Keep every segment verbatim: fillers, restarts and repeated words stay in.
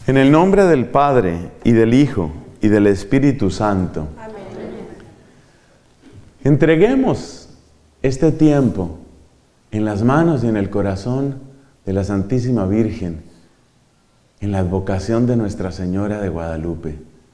En el nombre del Padre, y del Hijo, y del Espíritu Santo. Amén. Entreguemos este tiempo en las manos y en el corazón de la Santísima Virgen, en la advocación de Nuestra Señora de Guadalupe.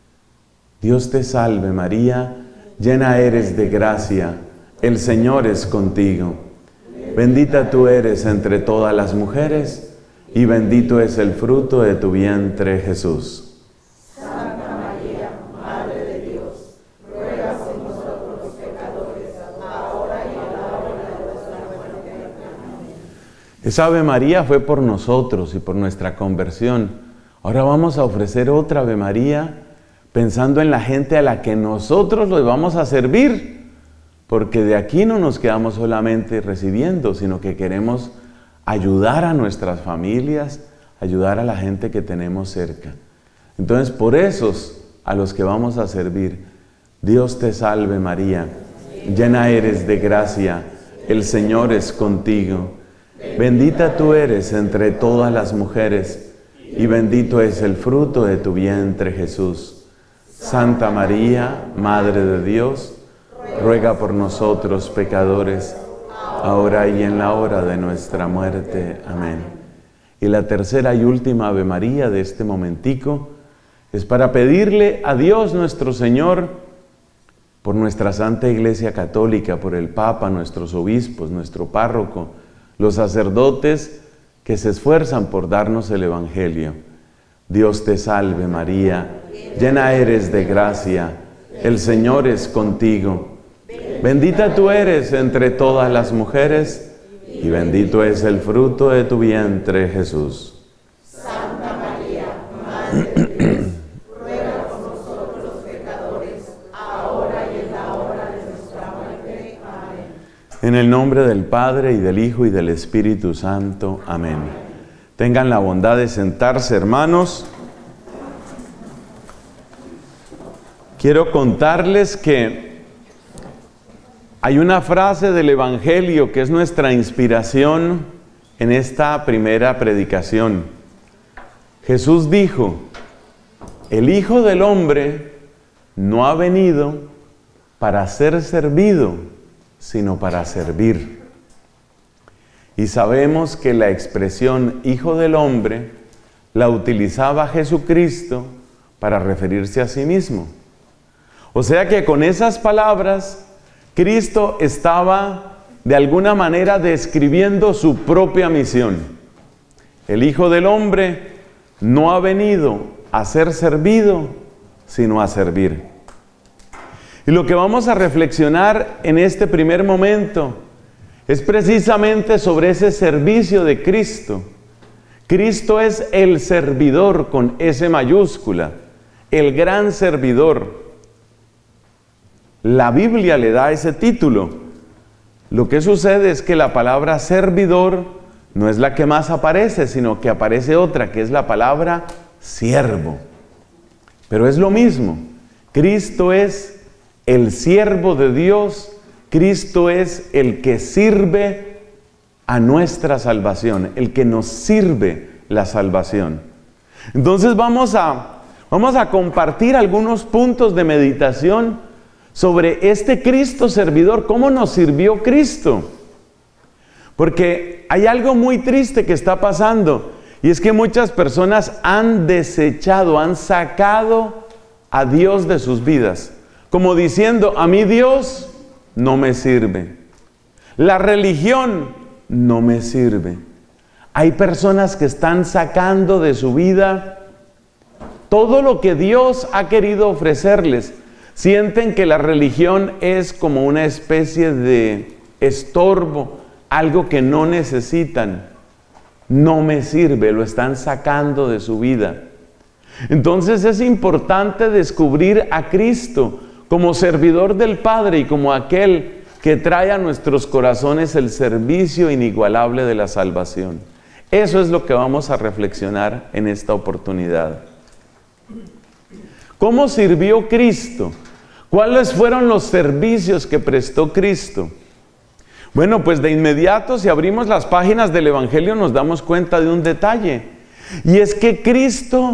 Dios te salve María, llena eres de gracia, el Señor es contigo. Bendita tú eres entre todas las mujeres, y bendito es el fruto de tu vientre, Jesús. Santa María, Madre de Dios, ruega por nosotros los pecadores, ahora y en la hora de nuestra muerte. Amén. Esa Ave María fue por nosotros y por nuestra conversión. Ahora vamos a ofrecer otra Ave María pensando en la gente a la que nosotros los vamos a servir, porque de aquí no nos quedamos solamente recibiendo, sino que queremos ayudar a nuestras familias, ayudar a la gente que tenemos cerca. Entonces, por esos a los que vamos a servir, Dios te salve María, llena eres de gracia, el Señor es contigo. Bendita tú eres entre todas las mujeres, y bendito es el fruto de tu vientre, Jesús. Santa María, Madre de Dios, ruega por nosotros pecadores, ahora y en la hora de nuestra muerte. Amén. Y la tercera y última Ave María de este momentico es para pedirle a Dios nuestro Señor por nuestra Santa Iglesia Católica, por el Papa, nuestros obispos, nuestro párroco, los sacerdotes que se esfuerzan por darnos el Evangelio. Dios te salve María, llena eres de gracia, el Señor es contigo. Bendita tú eres entre todas las mujeres, y bendito es el fruto de tu vientre, Jesús. Santa María, Madre de Dios, ruega por nosotros los pecadores, ahora y en la hora de nuestra muerte. Amén. En el nombre del Padre, y del Hijo, y del Espíritu Santo. Amén. Tengan la bondad de sentarse, hermanos. Quiero contarles que hay una frase del Evangelio que es nuestra inspiración en esta primera predicación. Jesús dijo: el Hijo del Hombre no ha venido para ser servido, sino para servir. Y sabemos que la expresión Hijo del Hombre la utilizaba Jesucristo para referirse a sí mismo. O sea que con esas palabras Cristo estaba de alguna manera describiendo su propia misión. El Hijo del Hombre no ha venido a ser servido, sino a servir. Y lo que vamos a reflexionar en este primer momento es precisamente sobre ese servicio de Cristo. Cristo es el servidor con S mayúscula, el gran servidor. La Biblia le da ese título. Lo que sucede es que la palabra servidor no es la que más aparece, sino que aparece otra, que es la palabra siervo. Pero es lo mismo. Cristo es el siervo de Dios. Cristo es el que sirve a nuestra salvación, el que nos sirve la salvación. Entonces vamos a, vamos a compartir algunos puntos de meditación sobre este Cristo servidor. ¿Cómo nos sirvió Cristo? Porque hay algo muy triste que está pasando, y es que muchas personas han desechado, han sacado a Dios de sus vidas, como diciendo: a mí Dios no me sirve, la religión no me sirve. Hay personas que están sacando de su vida todo lo que Dios ha querido ofrecerles. Sienten que la religión es como una especie de estorbo, algo que no necesitan. No me sirve, lo están sacando de su vida. Entonces es importante descubrir a Cristo como servidor del Padre y como aquel que trae a nuestros corazones el servicio inigualable de la salvación. Eso es lo que vamos a reflexionar en esta oportunidad. ¿Cómo sirvió Cristo? ¿Cuáles fueron los servicios que prestó Cristo? Bueno, pues de inmediato, si abrimos las páginas del Evangelio, nos damos cuenta de un detalle. Y es que Cristo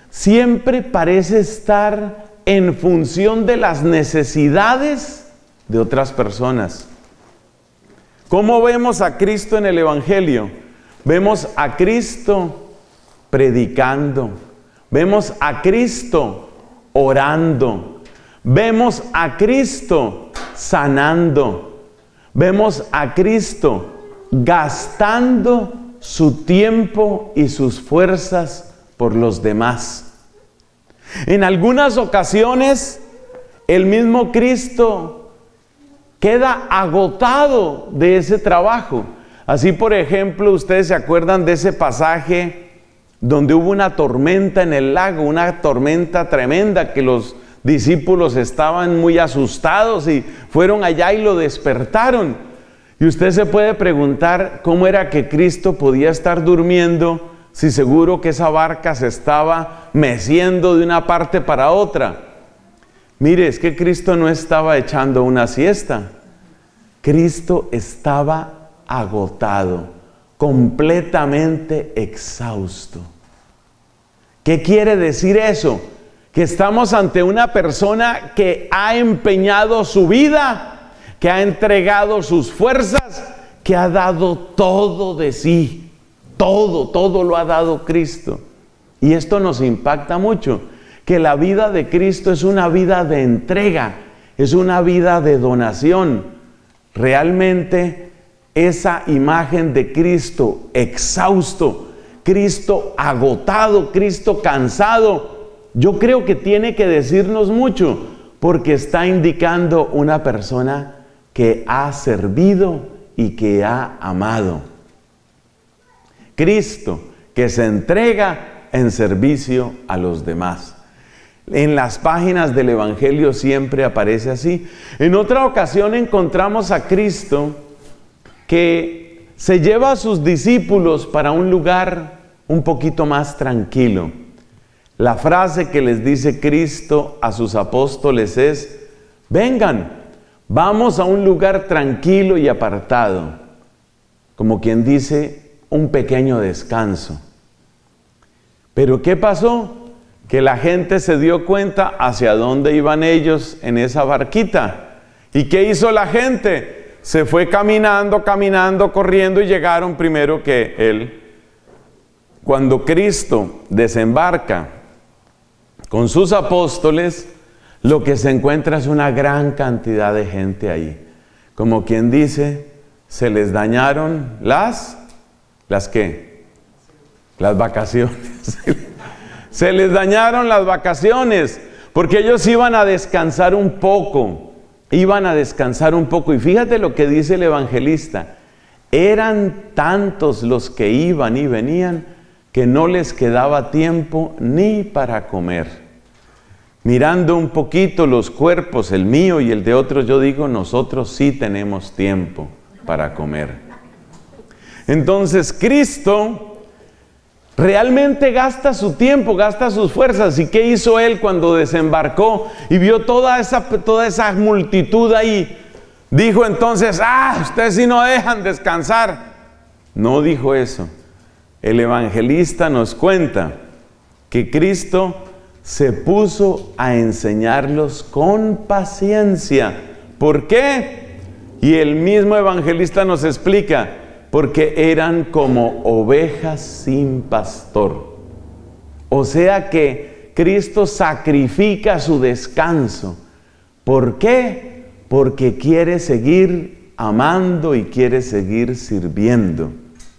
siempre parece estar en función de las necesidades de otras personas. ¿Cómo vemos a Cristo en el Evangelio? Vemos a Cristo predicando, vemos a Cristo orando, vemos a Cristo sanando, vemos a Cristo gastando su tiempo y sus fuerzas por los demás. En algunas ocasiones, el mismo Cristo queda agotado de ese trabajo. Así, por ejemplo, ustedes se acuerdan de ese pasaje donde hubo una tormenta en el lago, una tormenta tremenda que los discípulos estaban muy asustados y fueron allá y lo despertaron. Y usted se puede preguntar cómo era que Cristo podía estar durmiendo si seguro que esa barca se estaba meciendo de una parte para otra. Mire, es que Cristo no estaba echando una siesta. Cristo estaba agotado, completamente exhausto. ¿Qué quiere decir eso? Que estamos ante una persona que ha empeñado su vida, que ha entregado sus fuerzas, que ha dado todo de sí. Todo, todo lo ha dado Cristo. Y esto nos impacta mucho, que la vida de Cristo es una vida de entrega, es una vida de donación. Realmente esa imagen de Cristo exhausto, Cristo agotado, Cristo cansado, yo creo que tiene que decirnos mucho, porque está indicando una persona que ha servido y que ha amado. Cristo que se entrega en servicio a los demás. En las páginas del Evangelio siempre aparece así. En otra ocasión encontramos a Cristo que se lleva a sus discípulos para un lugar un poquito más tranquilo. La frase que les dice Cristo a sus apóstoles es: vengan, vamos a un lugar tranquilo y apartado. Como quien dice, un pequeño descanso. Pero ¿qué pasó? Que la gente se dio cuenta hacia dónde iban ellos en esa barquita. ¿Y qué hizo la gente? Se fue caminando, caminando, corriendo y llegaron primero que él. Cuando Cristo desembarca con sus apóstoles, lo que se encuentra es una gran cantidad de gente ahí. Como quien dice, se les dañaron las... ¿Las qué? Las vacaciones. Se les dañaron las vacaciones, porque ellos iban a descansar un poco, iban a descansar un poco. Y fíjate lo que dice el evangelista: eran tantos los que iban y venían que no les quedaba tiempo ni para comer. Mirando un poquito los cuerpos, el mío y el de otros, yo digo, nosotros sí tenemos tiempo para comer. Entonces Cristo realmente gasta su tiempo, gasta sus fuerzas. ¿Y qué hizo Él cuando desembarcó y vio toda esa, toda esa multitud ahí? Dijo entonces: ¡ah, ustedes sí no dejan descansar! No dijo eso. El evangelista nos cuenta que Cristo se puso a enseñarlos con paciencia. ¿Por qué? Y el mismo evangelista nos explica: porque eran como ovejas sin pastor. O sea que Cristo sacrifica su descanso. ¿Por qué? Porque quiere seguir amando y quiere seguir sirviendo.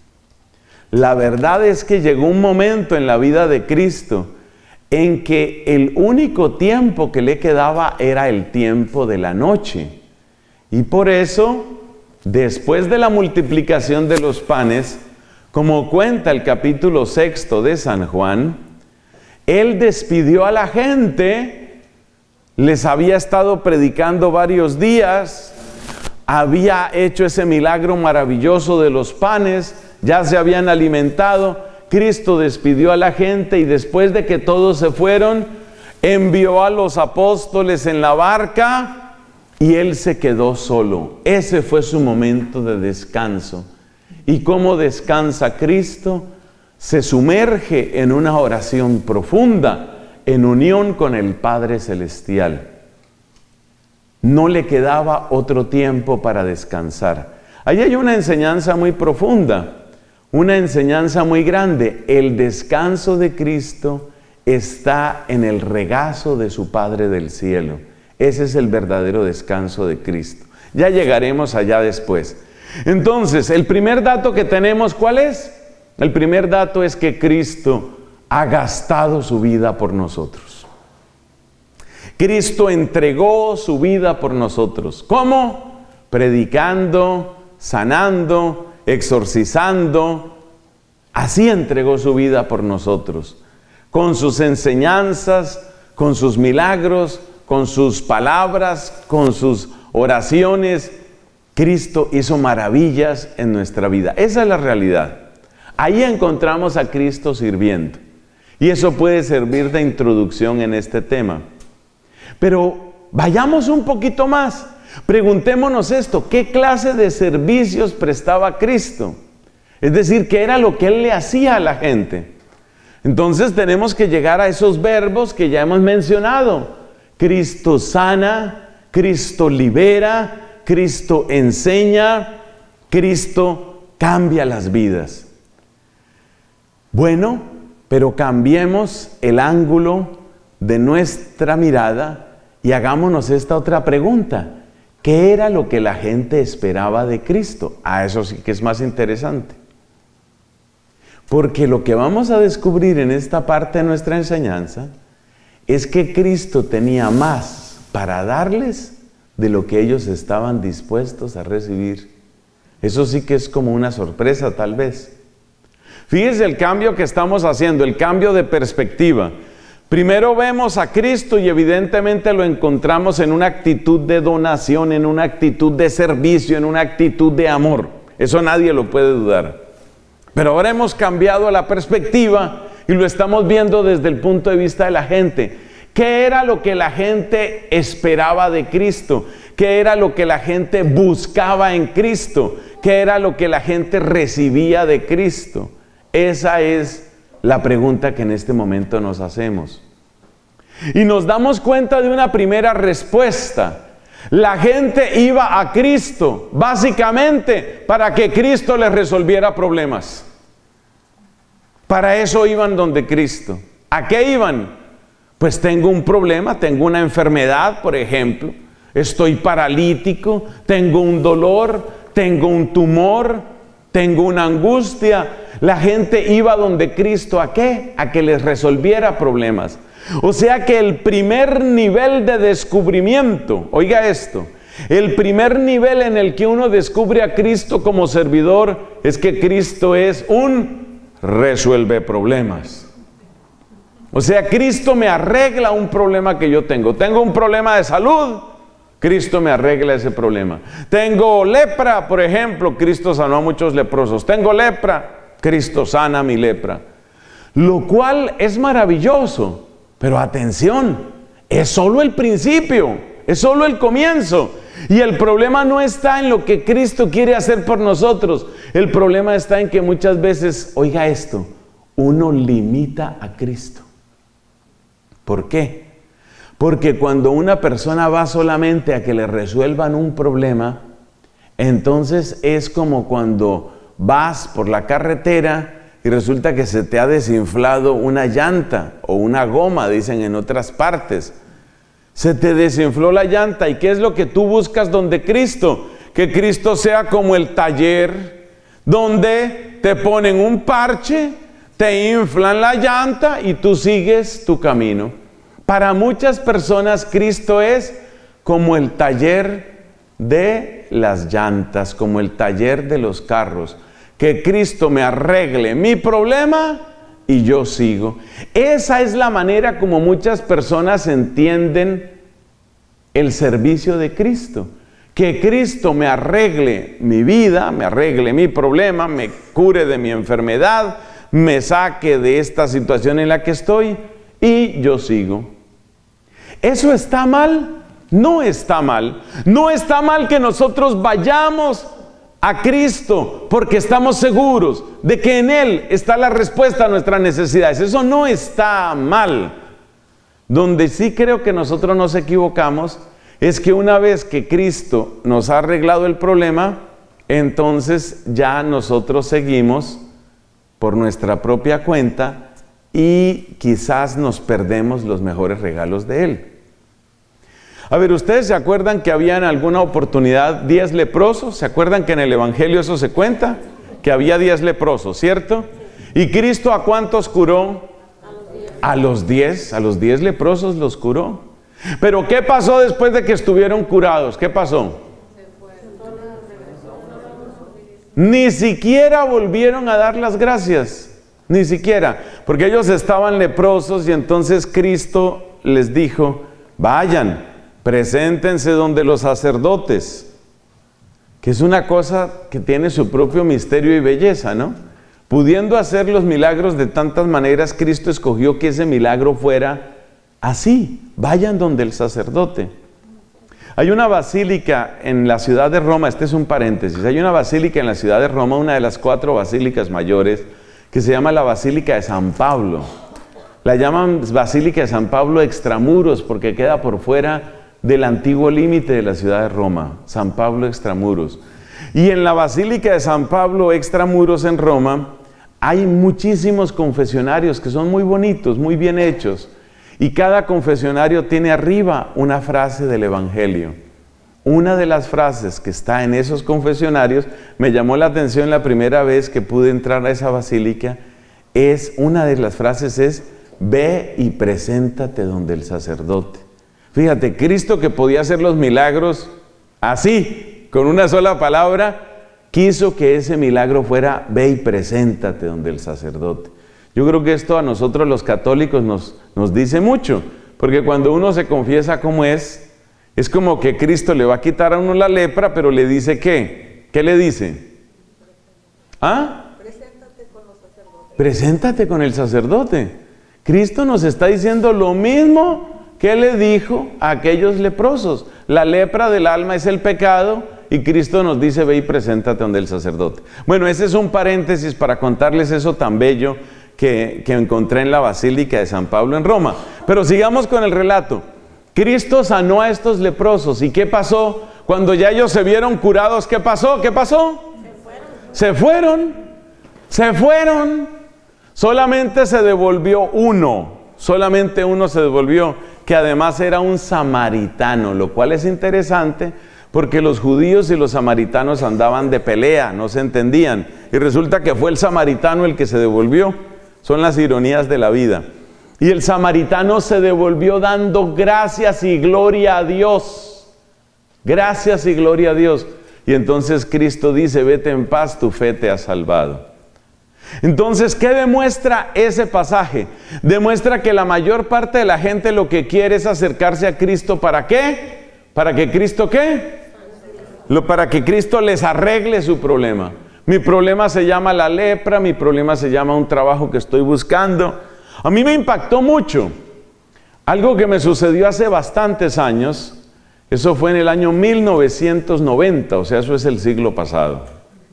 La verdad es que llegó un momento en la vida de Cristo en que el único tiempo que le quedaba era el tiempo de la noche. Y por eso, después de la multiplicación de los panes, como cuenta el capítulo sexto de San Juan, Él despidió a la gente, les había estado predicando varios días, había hecho ese milagro maravilloso de los panes, ya se habían alimentado. Cristo despidió a la gente y después de que todos se fueron, envió a los apóstoles en la barca y Él se quedó solo. Ese fue su momento de descanso. ¿Y cómo descansa Cristo? se sumerge en una oración profunda, en unión con el Padre Celestial. No le quedaba otro tiempo para descansar. Ahí hay una enseñanza muy profunda, una enseñanza muy grande. El descanso de Cristo está en el regazo de su Padre del cielo. Ese es el verdadero descanso de Cristo. Ya llegaremos allá después. Entonces, el primer dato que tenemos, ¿cuál es? El primer dato es que Cristo ha gastado su vida por nosotros. Cristo entregó su vida por nosotros. ¿Cómo? Predicando, sanando, exorcizando. Así entregó su vida por nosotros. Con sus enseñanzas, con sus milagros, con sus palabras, con sus oraciones. Cristo hizo maravillas en nuestra vida. Esa es la realidad. Ahí encontramos a Cristo sirviendo. Y eso puede servir de introducción en este tema. Pero vayamos un poquito más. Preguntémonos esto: ¿qué clase de servicios prestaba Cristo? Es decir, ¿qué era lo que Él le hacía a la gente? Entonces tenemos que llegar a esos verbos que ya hemos mencionado. Cristo sana, Cristo libera, Cristo enseña, Cristo cambia las vidas. Bueno, pero cambiemos el ángulo de nuestra mirada y hagámonos esta otra pregunta. ¿Qué era lo que la gente esperaba de Cristo? Ah, eso sí que es más interesante. Porque lo que vamos a descubrir en esta parte de nuestra enseñanza es que Cristo tenía más para darles de lo que ellos estaban dispuestos a recibir. Eso sí que es como una sorpresa, tal vez. Fíjense el cambio que estamos haciendo, el cambio de perspectiva. Primero vemos a Cristo y evidentemente lo encontramos en una actitud de donación, en una actitud de servicio, en una actitud de amor. Eso nadie lo puede dudar. Pero ahora hemos cambiado la perspectiva y lo estamos viendo desde el punto de vista de la gente. ¿Qué era lo que la gente esperaba de Cristo? ¿Qué era lo que la gente buscaba en Cristo? ¿Qué era lo que la gente recibía de Cristo? Esa es la pregunta que en este momento nos hacemos. Y nos damos cuenta de una primera respuesta. La gente iba a Cristo básicamente para que Cristo les resolviera problemas. Para eso iban donde Cristo. ¿A qué iban? Pues tengo un problema, tengo una enfermedad, por ejemplo. Estoy paralítico, tengo un dolor, tengo un tumor, tengo una angustia. La gente iba donde Cristo, ¿a qué? A que les resolviera problemas. O sea que el primer nivel de descubrimiento, oiga esto, el primer nivel en el que uno descubre a Cristo como servidor es que Cristo es un resuelve problemas. O sea, Cristo me arregla un problema que yo tengo. Tengo un problema de salud, Cristo me arregla ese problema. Tengo lepra, por ejemplo, Cristo sanó a muchos leprosos. Tengo lepra, Cristo sana mi lepra. Lo cual es maravilloso. Pero atención, es solo el principio, es solo el comienzo. Y el problema no está en lo que Cristo quiere hacer por nosotros. El problema está en que muchas veces, oiga esto, uno limita a Cristo. ¿Por qué? Porque cuando una persona va solamente a que le resuelvan un problema, entonces es como cuando vas por la carretera y resulta que se te ha desinflado una llanta o una goma, dicen en otras partes. Se te desinfló la llanta. ¿Y qué es lo que tú buscas donde Cristo? Que Cristo sea como el taller donde te ponen un parche, te inflan la llanta y tú sigues tu camino. Para muchas personas Cristo es como el taller de las llantas, como el taller de los carros. Que Cristo me arregle mi problema y yo sigo. Esa es la manera como muchas personas entienden el servicio de Cristo. Que Cristo me arregle mi vida, me arregle mi problema, me cure de mi enfermedad, me saque de esta situación en la que estoy y yo sigo. ¿Eso está mal? No está mal. No está mal que nosotros vayamos a Cristo, porque estamos seguros de que en Él está la respuesta a nuestras necesidades. Eso no está mal. Donde sí creo que nosotros nos equivocamos es que una vez que Cristo nos ha arreglado el problema, entonces ya nosotros seguimos por nuestra propia cuenta y quizás nos perdemos los mejores regalos de Él. A ver, ¿ustedes se acuerdan que había en alguna oportunidad diez leprosos? ¿Se acuerdan que en el Evangelio eso se cuenta? Que había diez leprosos, ¿cierto? ¿Y Cristo a cuántos curó? A los diez, a los diez leprosos los curó. Pero ¿qué pasó después de que estuvieron curados? ¿Qué pasó? Ni siquiera volvieron a dar las gracias, ni siquiera, porque ellos estaban leprosos y entonces Cristo les dijo, vayan, preséntense donde los sacerdotes, que es una cosa que tiene su propio misterio y belleza, ¿no? Pudiendo hacer los milagros de tantas maneras, Cristo escogió que ese milagro fuera así, vayan donde el sacerdote. Hay una basílica en la ciudad de Roma, este es un paréntesis, hay una basílica en la ciudad de Roma, una de las cuatro basílicas mayores, que se llama la Basílica de San Pablo. La llaman Basílica de San Pablo extramuros, porque queda por fuera del antiguo límite de la ciudad de Roma, San Pablo extramuros. Y en la Basílica de San Pablo extramuros en Roma, hay muchísimos confesionarios que son muy bonitos, muy bien hechos. Y cada confesionario tiene arriba una frase del Evangelio. Una de las frases que está en esos confesionarios, me llamó la atención la primera vez que pude entrar a esa basílica, es, una de las frases es, ve y preséntate donde el sacerdote. Fíjate, Cristo que podía hacer los milagros así, con una sola palabra, quiso que ese milagro fuera, ve y preséntate donde el sacerdote. Yo creo que esto a nosotros los católicos nos, nos dice mucho, porque cuando uno se confiesa como es, es como que Cristo le va a quitar a uno la lepra, pero le dice ¿qué? ¿Qué le dice? ¿Ah? Preséntate con los sacerdotes. Preséntate con el sacerdote. Cristo nos está diciendo lo mismo que le dijo a aquellos leprosos. La lepra del alma es el pecado y Cristo nos dice ve y preséntate donde el sacerdote. Bueno, ese es un paréntesis para contarles eso tan bello que, que encontré en la Basílica de San Pablo en Roma. Pero sigamos con el relato. Cristo sanó a estos leprosos. ¿Y qué pasó? Cuando ya ellos se vieron curados, ¿qué pasó? ¿Qué pasó? Se fueron. Se fueron. Se fueron. Solamente se devolvió uno. Solamente uno se devolvió, que además era un samaritano, lo cual es interesante porque los judíos y los samaritanos andaban de pelea, no se entendían. Y resulta que fue el samaritano el que se devolvió. Son las ironías de la vida. Y el samaritano se devolvió dando gracias y gloria a Dios. Gracias y gloria a Dios. Y entonces Cristo dice, vete en paz, tu fe te ha salvado. Entonces, ¿qué demuestra ese pasaje? Demuestra que la mayor parte de la gente lo que quiere es acercarse a Cristo. ¿Para qué? ¿Para que Cristo qué? Lo, para que Cristo les arregle su problema. Mi problema se llama la lepra, mi problema se llama un trabajo que estoy buscando. A mí me impactó mucho algo que me sucedió hace bastantes años. Eso fue en el año mil novecientos noventa, o sea, eso es el siglo pasado.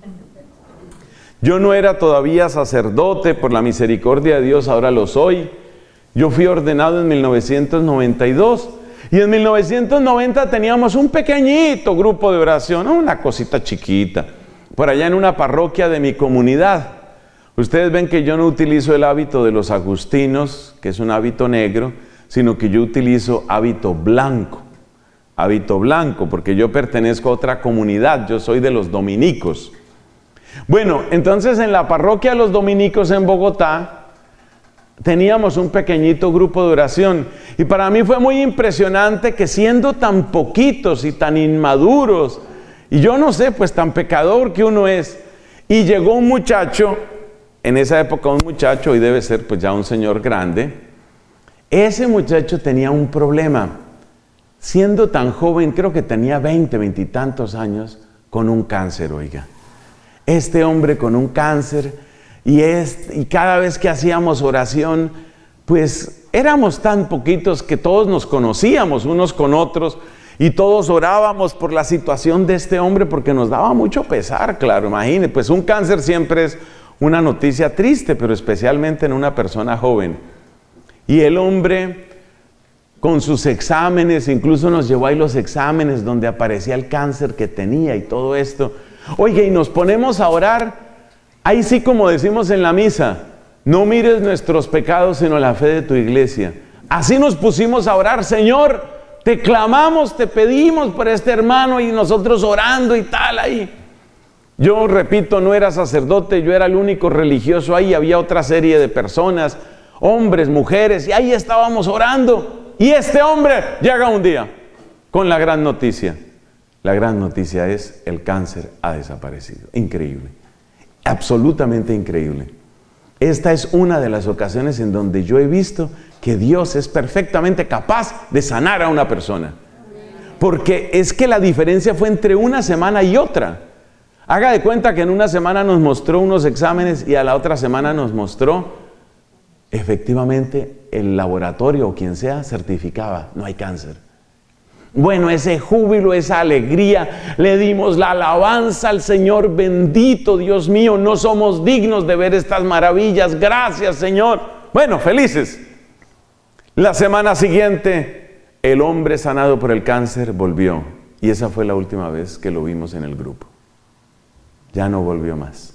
Yo no era todavía sacerdote, por la misericordia de Dios ahora lo soy. Yo fui ordenado en mil novecientos noventa y dos. Y en mil novecientos noventa teníamos un pequeñito grupo de oración, una cosita chiquita, por allá en una parroquia de mi comunidad. Ustedes ven que yo no utilizo el hábito de los agustinos, que es un hábito negro, sino que yo utilizo hábito blanco. Hábito blanco, porque yo pertenezco a otra comunidad, yo soy de los dominicos. Bueno, entonces en la parroquia de los dominicos en Bogotá, teníamos un pequeñito grupo de oración. Y para mí fue muy impresionante que siendo tan poquitos y tan inmaduros, y yo no sé, pues tan pecador que uno es, y llegó un muchacho, en esa época un muchacho, y debe ser pues ya un señor grande, ese muchacho tenía un problema, siendo tan joven, creo que tenía veinte, veintitantos años, con un cáncer, oiga. Este hombre con un cáncer, y, es, y cada vez que hacíamos oración, pues éramos tan poquitos que todos nos conocíamos unos con otros, Y todos orábamos por la situación de este hombre porque nos daba mucho pesar, claro, imagínense, pues un cáncer siempre es una noticia triste, pero especialmente en una persona joven. Y el hombre, con sus exámenes, incluso nos llevó ahí los exámenes donde aparecía el cáncer que tenía y todo esto. Oye, y nos ponemos a orar, ahí sí como decimos en la misa, no mires nuestros pecados sino la fe de tu iglesia. Así nos pusimos a orar, Señor, te clamamos, te pedimos por este hermano y nosotros orando y tal ahí. Yo repito, no era sacerdote, yo era el único religioso ahí, había otra serie de personas, hombres, mujeres, y ahí estábamos orando. Y este hombre llega un día con la gran noticia. La gran noticia es: el cáncer ha desaparecido. Increíble, absolutamente increíble. Esta es una de las ocasiones en donde yo he visto que Dios es perfectamente capaz de sanar a una persona. Porque es que la diferencia fue entre una semana y otra. Haga de cuenta que en una semana nos mostró unos exámenes y a la otra semana nos mostró, efectivamente, el laboratorio o quien sea certificaba, no hay cáncer. Bueno, ese júbilo, esa alegría, le dimos la alabanza al Señor. Bendito Dios mío, no somos dignos de ver estas maravillas, gracias Señor. Bueno, felices. La semana siguiente, el hombre sanado por el cáncer volvió, y esa fue la última vez que lo vimos en el grupo. Ya no volvió más.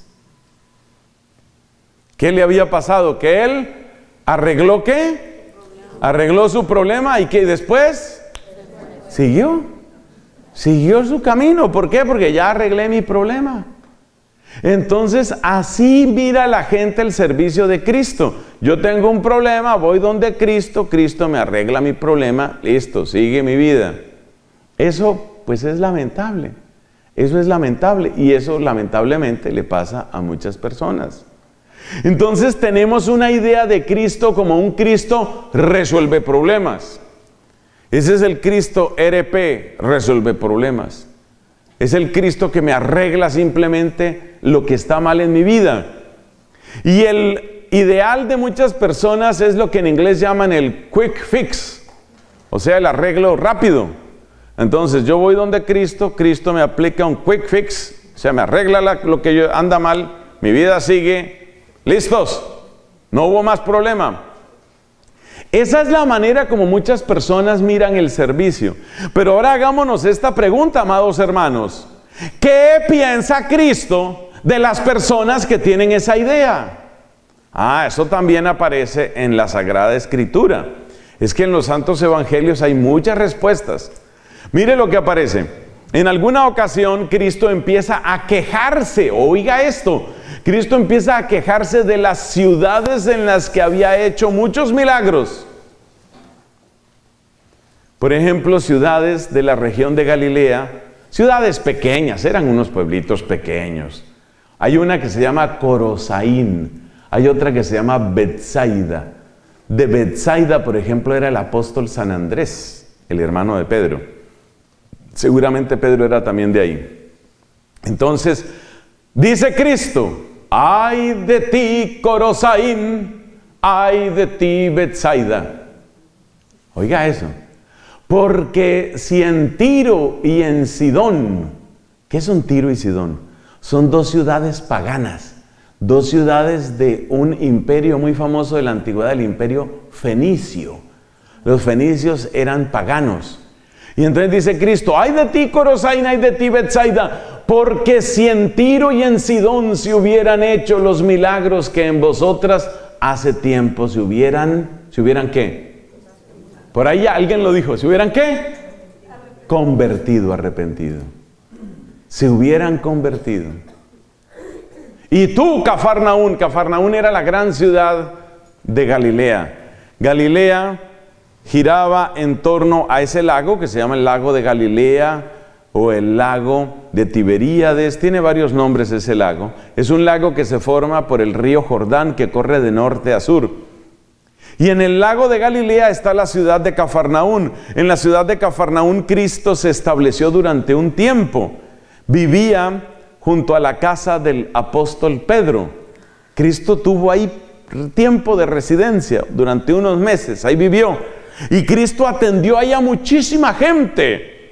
¿Qué le había pasado? Que él arregló ¿qué? Arregló su problema y que después siguió. Siguió su camino. ¿Por qué? Porque ya arreglé mi problema. Entonces, así mira la gente el servicio de Cristo. Yo tengo un problema, voy donde Cristo, Cristo me arregla mi problema, listo, sigue mi vida. Eso, pues, es lamentable. Eso es lamentable y eso lamentablemente le pasa a muchas personas. Entonces tenemos una idea de Cristo como un Cristo resuelve problemas. Ese es el Cristo R P, resuelve problemas. Es el Cristo que me arregla simplemente lo que está mal en mi vida. Y el ideal de muchas personas es lo que en inglés llaman el quick fix, o sea, el arreglo rápido. Entonces yo voy donde Cristo, Cristo me aplica un quick fix, o sea, me arregla la, lo que yo, anda mal, mi vida sigue, listos, no hubo más problema. Esa es la manera como muchas personas miran el servicio. Pero ahora hagámonos esta pregunta, amados hermanos. ¿Qué piensa Cristo de las personas que tienen esa idea? Ah, eso también aparece en la Sagrada Escritura. Es que en los Santos Evangelios hay muchas respuestas. Mire lo que aparece. En alguna ocasión Cristo empieza a quejarse. Oiga esto. Cristo empieza a quejarse de las ciudades en las que había hecho muchos milagros. Por ejemplo, ciudades de la región de Galilea, ciudades pequeñas, eran unos pueblitos pequeños. Hay una que se llama Corosaín, hay otra que se llama Betsaida. De Betsaida, por ejemplo, era el apóstol San Andrés, el hermano de Pedro. Seguramente Pedro era también de ahí. Entonces, dice Cristo: ay de ti, Corosaín, ay de ti, Betsaida. Oiga eso. Porque si en Tiro y en Sidón, ¿qué son Tiro y Sidón? Son dos ciudades paganas, dos ciudades de un imperio muy famoso de la antigüedad, el imperio fenicio. Los fenicios eran paganos. Y entonces dice Cristo: ay de ti, Corosaín, ay de ti, Betsaida, porque si en Tiro y en Sidón se hubieran hecho los milagros que en vosotras hace tiempo se hubieran, ¿se hubieran qué? Por ahí alguien lo dijo, ¿se hubieran qué? Convertido, arrepentido. Se hubieran convertido. Y tú, Cafarnaún, Cafarnaún era la gran ciudad de Galilea. Galilea giraba en torno a ese lago que se llama el lago de Galilea o el lago de Tiberíades. Tiene varios nombres ese lago. Es un lago que se forma por el río Jordán que corre de norte a sur. Y en el lago de Galilea está la ciudad de Cafarnaún. En la ciudad de Cafarnaún Cristo se estableció durante un tiempo. Vivía junto a la casa del apóstol Pedro. Cristo tuvo ahí tiempo de residencia durante unos meses. Ahí vivió. Y Cristo atendió ahí a muchísima gente.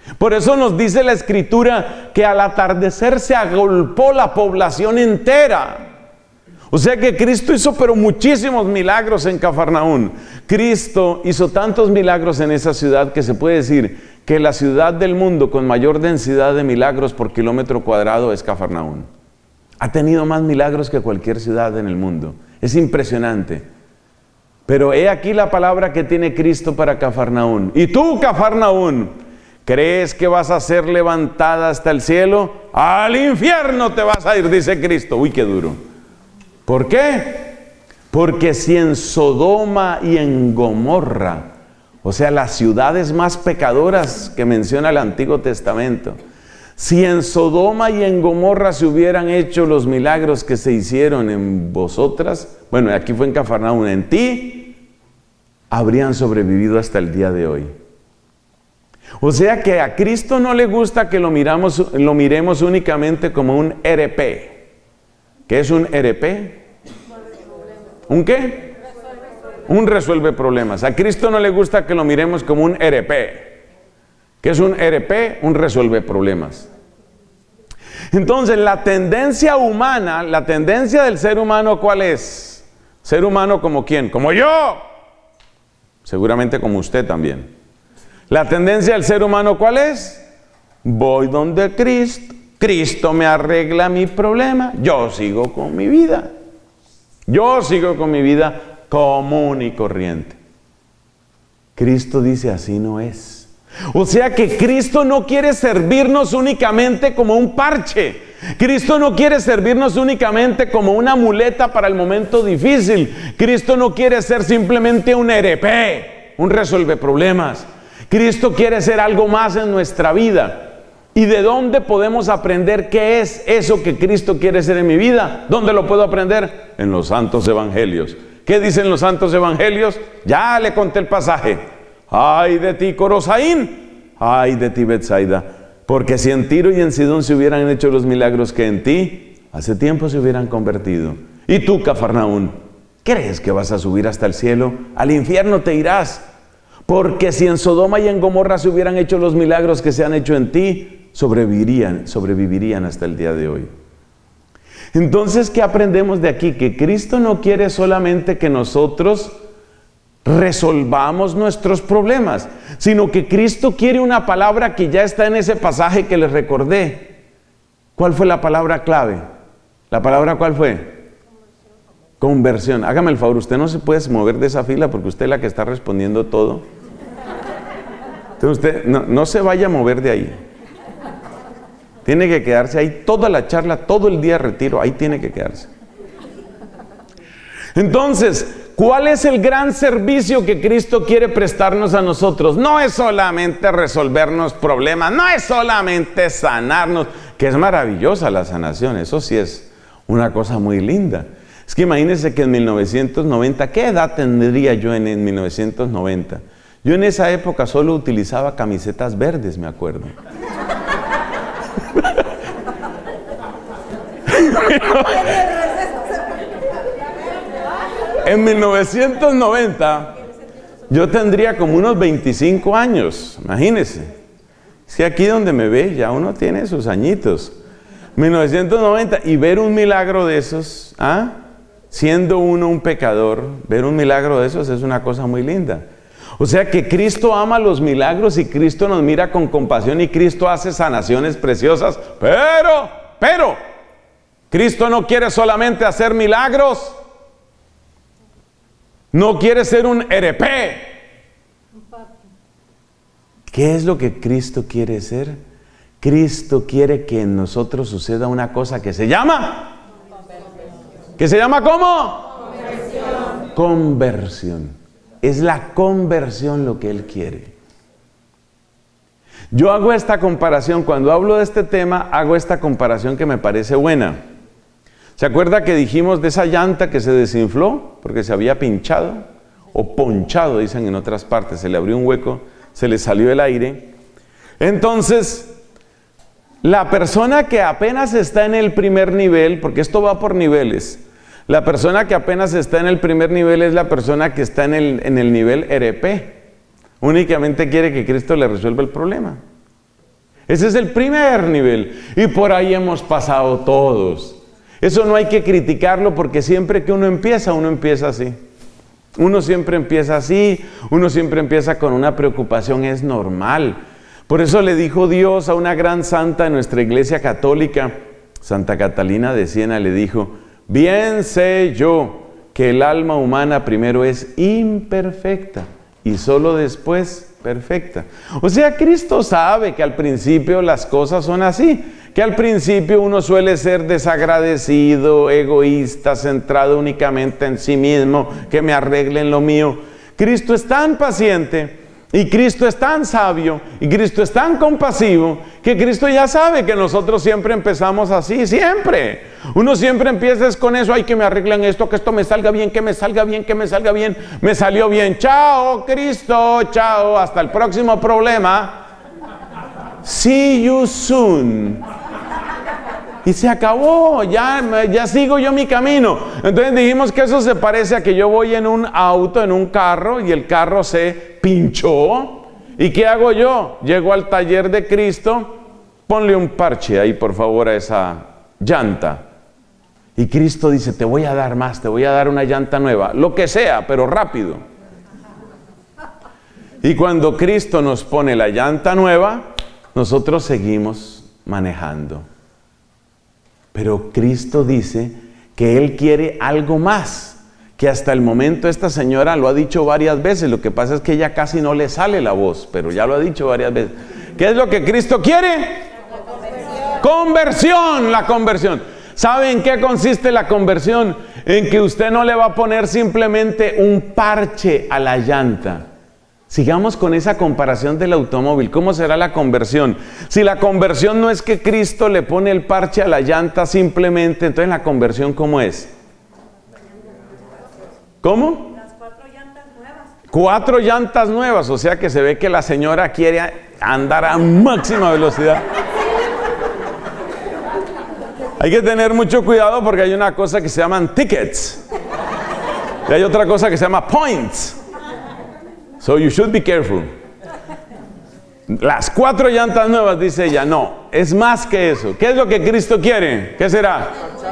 Por eso nos dice la Escritura que al atardecer se agolpó la población entera. O sea que Cristo hizo pero muchísimos milagros en Cafarnaún. Cristo hizo tantos milagros en esa ciudad que se puede decir que la ciudad del mundo con mayor densidad de milagros por kilómetro cuadrado es Cafarnaún. Ha tenido más milagros que cualquier ciudad en el mundo. Es impresionante. Pero he aquí la palabra que tiene Cristo para Cafarnaún. Y tú, Cafarnaún, ¿crees que vas a ser levantada hasta el cielo? Al infierno te vas a ir, dice Cristo. Uy, qué duro. ¿Por qué? Porque si en Sodoma y en Gomorra, o sea, las ciudades más pecadoras que menciona el Antiguo Testamento, si en Sodoma y en Gomorra se hubieran hecho los milagros que se hicieron en vosotras, bueno, aquí fue en Cafarnaún, en ti, habrían sobrevivido hasta el día de hoy. O sea que a Cristo no le gusta que lo, miramos, lo miremos únicamente como un R P. ¿Qué es un R P? ¿Un qué? Un resuelve problemas. A Cristo no le gusta que lo miremos como un R P. ¿Qué es un R P? Un resuelve problemas. Entonces, la tendencia humana, la tendencia del ser humano, ¿cuál es? ¿Ser humano como quién? ¡Como yo! Seguramente como usted también. La tendencia del ser humano, ¿cuál es? Voy donde Cristo. Cristo me arregla mi problema. Yo sigo con mi vida. Yo sigo con mi vida común y corriente. Cristo dice, así no es. O sea que Cristo no quiere servirnos únicamente como un parche. Cristo no quiere servirnos únicamente como una muleta para el momento difícil. Cristo no quiere ser simplemente un R P, un resuelve problemas. Cristo quiere ser algo más en nuestra vida. ¿Y de dónde podemos aprender qué es eso que Cristo quiere ser en mi vida? ¿Dónde lo puedo aprender? En los santos evangelios. ¿Qué dicen los santos evangelios? Ya le conté el pasaje. ¡Ay de ti, Corosaín! ¡Ay de ti, Betsaida! Porque si en Tiro y en Sidón se hubieran hecho los milagros que en ti, hace tiempo se hubieran convertido. ¿Y tú, Cafarnaún? ¿Crees que vas a subir hasta el cielo? Al infierno te irás. Porque si en Sodoma y en Gomorra se hubieran hecho los milagros que se han hecho en ti, sobrevivirían, sobrevivirían hasta el día de hoy. Entonces, ¿qué aprendemos de aquí? Que Cristo no quiere solamente que nosotros resolvamos nuestros problemas, sino que Cristo quiere una palabra que ya está en ese pasaje que les recordé. ¿Cuál fue la palabra clave? ¿La palabra cuál fue? Conversión. Hágame el favor, usted no se puede mover de esa fila porque usted es la que está respondiendo todo. Entonces usted no, no se vaya a mover de ahí. Tiene que quedarse ahí toda la charla, todo el día de retiro, ahí tiene que quedarse. Entonces, ¿cuál es el gran servicio que Cristo quiere prestarnos a nosotros? No es solamente resolvernos problemas, no es solamente sanarnos, que es maravillosa la sanación, eso sí es una cosa muy linda. Es que imagínense que en mil novecientos noventa, ¿qué edad tendría yo en, en mil novecientos noventa? Yo en esa época solo utilizaba camisetas verdes, me acuerdo. En mil novecientos noventa yo tendría como unos veinticinco años, imagínense. Si aquí donde me ve ya uno tiene sus añitos. mil novecientos noventa y ver un milagro de esos, ¿ah? Siendo uno un pecador, ver un milagro de esos es una cosa muy linda. O sea que Cristo ama los milagros y Cristo nos mira con compasión y Cristo hace sanaciones preciosas, pero, pero, Cristo no quiere solamente hacer milagros, no quiere ser un R P. ¿Qué es lo que Cristo quiere ser? Cristo quiere que en nosotros suceda una cosa que se llama, ¿que se llama cómo? Conversión. Conversión. Es la conversión lo que Él quiere. Yo hago esta comparación, cuando hablo de este tema, hago esta comparación que me parece buena. ¿Se acuerda que dijimos de esa llanta que se desinfló porque se había pinchado? O ponchado, dicen en otras partes, se le abrió un hueco, se le salió el aire. Entonces, la persona que apenas está en el primer nivel, porque esto va por niveles, la persona que apenas está en el primer nivel es la persona que está en el, en el nivel R P. Únicamente quiere que Cristo le resuelva el problema. Ese es el primer nivel. Y por ahí hemos pasado todos. Eso no hay que criticarlo porque siempre que uno empieza, uno empieza así. Uno siempre empieza así, uno siempre empieza con una preocupación, es normal. Por eso le dijo Dios a una gran santa de nuestra iglesia católica, Santa Catalina de Siena, le dijo: bien sé yo que el alma humana primero es imperfecta y solo después perfecta. O sea, Cristo sabe que al principio las cosas son así, que al principio uno suele ser desagradecido, egoísta, centrado únicamente en sí mismo, que me arreglen lo mío. Cristo es tan paciente y Cristo es tan sabio y Cristo es tan compasivo que Cristo ya sabe que nosotros siempre empezamos así, siempre. Uno siempre empieza es con eso: ay, que me arreglen esto, que esto me salga bien, que me salga bien, que me salga bien. Me salió bien, chao Cristo, chao, hasta el próximo problema. See you soon. Y se acabó, ya, ya sigo yo mi camino. Entonces dijimos que eso se parece a que yo voy en un auto, en un carro, y el carro se pinchó. ¿Y qué hago yo? Llego al taller de Cristo, ponle un parche ahí por favor a esa llanta. Y Cristo dice: te voy a dar más, te voy a dar una llanta nueva, lo que sea, pero rápido. Y cuando Cristo nos pone la llanta nueva, nosotros seguimos manejando. Pero Cristo dice que Él quiere algo más, que hasta el momento esta señora lo ha dicho varias veces. Lo que pasa es que ella casi no le sale la voz, pero ya lo ha dicho varias veces. ¿Qué es lo que Cristo quiere? La conversión. Conversión, la conversión. ¿Sabe en qué consiste la conversión? En que usted no le va a poner simplemente un parche a la llanta. Sigamos con esa comparación del automóvil. ¿Cómo será la conversión? Si la conversión no es que Cristo le pone el parche a la llanta simplemente, entonces la conversión ¿cómo es? ¿Cómo? Las cuatro llantas nuevas. Cuatro llantas nuevas, o sea que se ve que la señora quiere andar a máxima velocidad. Hay que tener mucho cuidado porque hay una cosa que se llaman tickets. Y hay otra cosa que se llama points. So you should be careful. Las cuatro llantas nuevas, dice ella. No, es más que eso. ¿Qué es lo que Cristo quiere? ¿Qué será?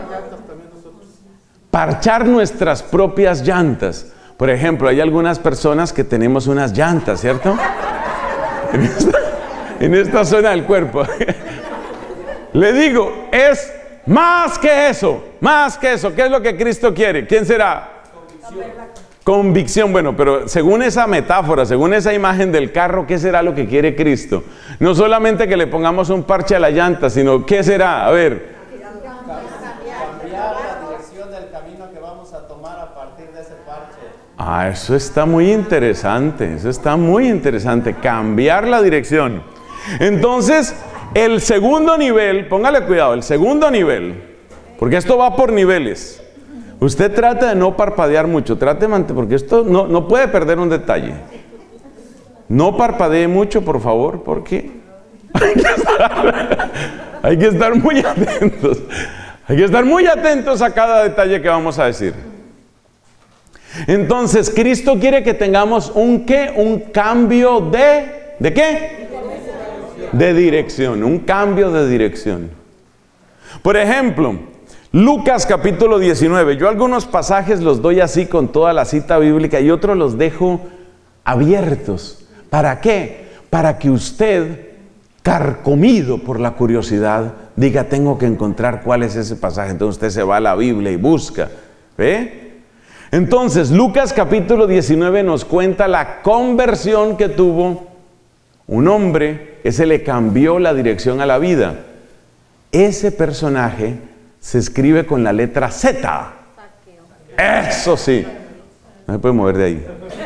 Parchar nuestras propias llantas. Por ejemplo, hay algunas personas que tenemos unas llantas, ¿cierto? En esta, en esta zona del cuerpo. Le digo, es más que eso. Más que eso. ¿Qué es lo que Cristo quiere? ¿Quién será? Convicción. Bueno, pero según esa metáfora, según esa imagen del carro, ¿qué será lo que quiere Cristo? No solamente que le pongamos un parche a la llanta, sino ¿qué será? A ver. Cambiar la dirección del camino que vamos a tomar a partir de ese parche. Ah, eso está muy interesante, eso está muy interesante, cambiar la dirección. Entonces, el segundo nivel, póngale cuidado, el segundo nivel, porque esto va por niveles. Usted trata de no parpadear mucho, trate de mantener, porque esto no, no puede perder un detalle. No parpadee mucho, por favor, porque hay que estar, hay que estar muy atentos. Hay que estar muy atentos a cada detalle que vamos a decir. Entonces, Cristo quiere que tengamos un ¿qué? Un cambio de... ¿De qué? De dirección, un cambio de dirección. Por ejemplo, Lucas capítulo diecinueve. Yo algunos pasajes los doy así con toda la cita bíblica y otros los dejo abiertos. ¿Para qué? Para que usted, carcomido por la curiosidad, diga, tengo que encontrar cuál es ese pasaje. Entonces usted se va a la Biblia y busca. ¿Ve? Entonces, Lucas capítulo diecinueve nos cuenta la conversión que tuvo un hombre que se le cambió la dirección a la vida. Ese personaje se escribe con la letra Z. Eso sí. No se puede mover de ahí.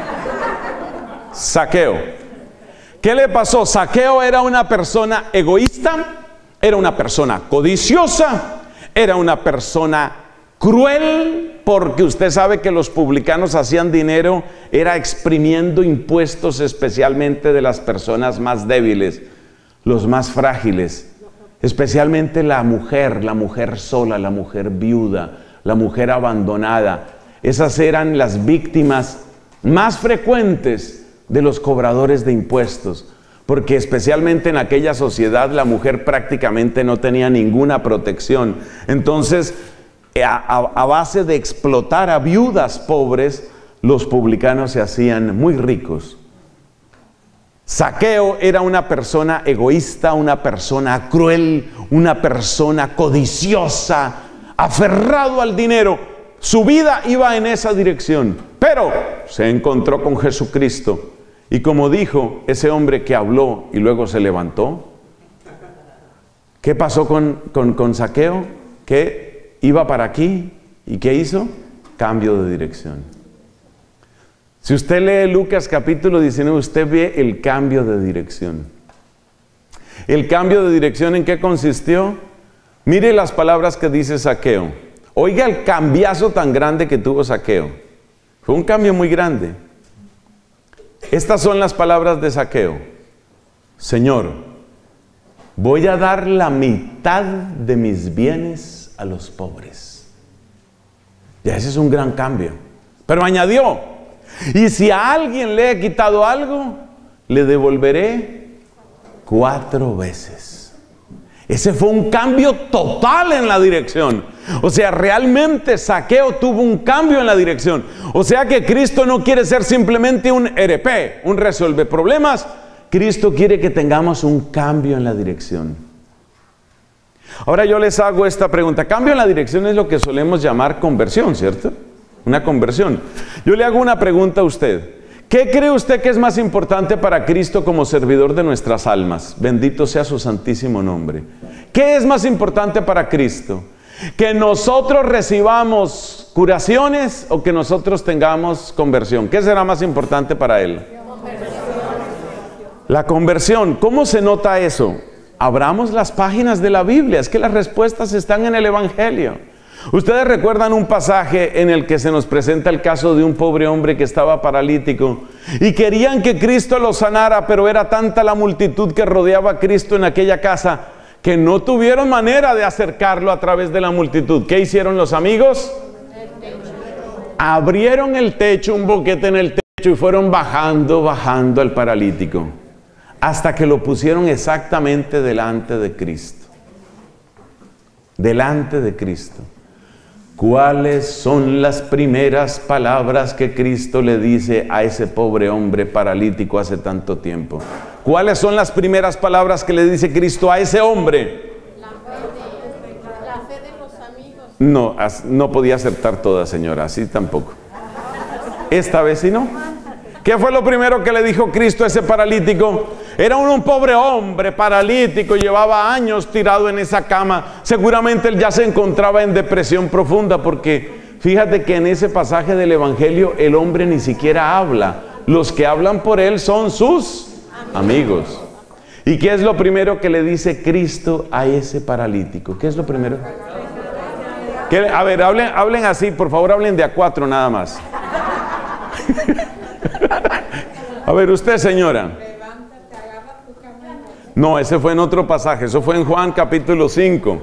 Zaqueo. ¿Qué le pasó? Zaqueo era una persona egoísta, era una persona codiciosa, era una persona cruel, porque usted sabe que los publicanos hacían dinero, era exprimiendo impuestos especialmente de las personas más débiles, los más frágiles. Especialmente la mujer, la mujer sola, la mujer viuda, la mujer abandonada. Esas eran las víctimas más frecuentes de los cobradores de impuestos. porque especialmente en aquella sociedad la mujer prácticamente no tenía ninguna protección. Entonces, a, a, a base de explotar a viudas pobres, los publicanos se hacían muy ricos. Zaqueo era una persona egoísta, una persona cruel, una persona codiciosa, aferrado al dinero. Su vida iba en esa dirección, pero se encontró con Jesucristo. Y como dijo ese hombre que habló y luego se levantó, ¿qué pasó con, con, con Zaqueo? Que iba para aquí, ¿y qué hizo? Cambio de dirección. Si usted lee Lucas capítulo diecinueve, usted ve el cambio de dirección. ¿El cambio de dirección en qué consistió? Mire las palabras que dice Zaqueo. Oiga el cambiazo tan grande que tuvo Zaqueo. Fue un cambio muy grande. Estas son las palabras de Zaqueo. Señor, voy a dar la mitad de mis bienes a los pobres. Ya ese es un gran cambio. Pero añadió, y si a alguien le he quitado algo, le devolveré cuatro veces. Ese fue un cambio total en la dirección. O sea, realmente Zaqueo tuvo un cambio en la dirección. O sea que Cristo no quiere ser simplemente un R P, un resolve problemas. Cristo quiere que tengamos un cambio en la dirección. Ahora yo les hago esta pregunta. Cambio en la dirección es lo que solemos llamar conversión, ¿cierto? Una conversión. Yo le hago una pregunta a usted. ¿Qué cree usted que es más importante para Cristo como servidor de nuestras almas? Bendito sea su santísimo nombre. ¿Qué es más importante para Cristo? ¿Que nosotros recibamos curaciones o que nosotros tengamos conversión? ¿Qué será más importante para Él? La conversión. ¿Cómo se nota eso? Abramos las páginas de la Biblia. Es que las respuestas están en el Evangelio. Ustedes recuerdan un pasaje en el que se nos presenta el caso de un pobre hombre que estaba paralítico y querían que Cristo lo sanara, pero era tanta la multitud que rodeaba a Cristo en aquella casa que no tuvieron manera de acercarlo a través de la multitud. ¿Qué hicieron los amigos? Abrieron el techo, un boquete en el techo y fueron bajando, bajando al paralítico hasta que lo pusieron exactamente delante de Cristo. Delante de Cristo. ¿Cuáles son las primeras palabras que Cristo le dice a ese pobre hombre paralítico hace tanto tiempo? ¿Cuáles son las primeras palabras que le dice Cristo a ese hombre? La fe de, la fe de los amigos. No, no podía acertar todas, señora, así tampoco. Esta vez sí no. ¿Qué fue lo primero que le dijo Cristo a ese paralítico? Era un, un pobre hombre paralítico, llevaba años tirado en esa cama. Seguramente él ya se encontraba en depresión profunda, porque fíjate que en ese pasaje del Evangelio el hombre ni siquiera habla. Los que hablan por él son sus amigos. ¿Y qué es lo primero que le dice Cristo a ese paralítico? ¿Qué es lo primero? ¿Qué? A ver, hablen, hablen así, por favor, hablen de a cuatro nada más. A ver, usted, señora. No, ese fue en otro pasaje, eso fue en Juan capítulo cinco.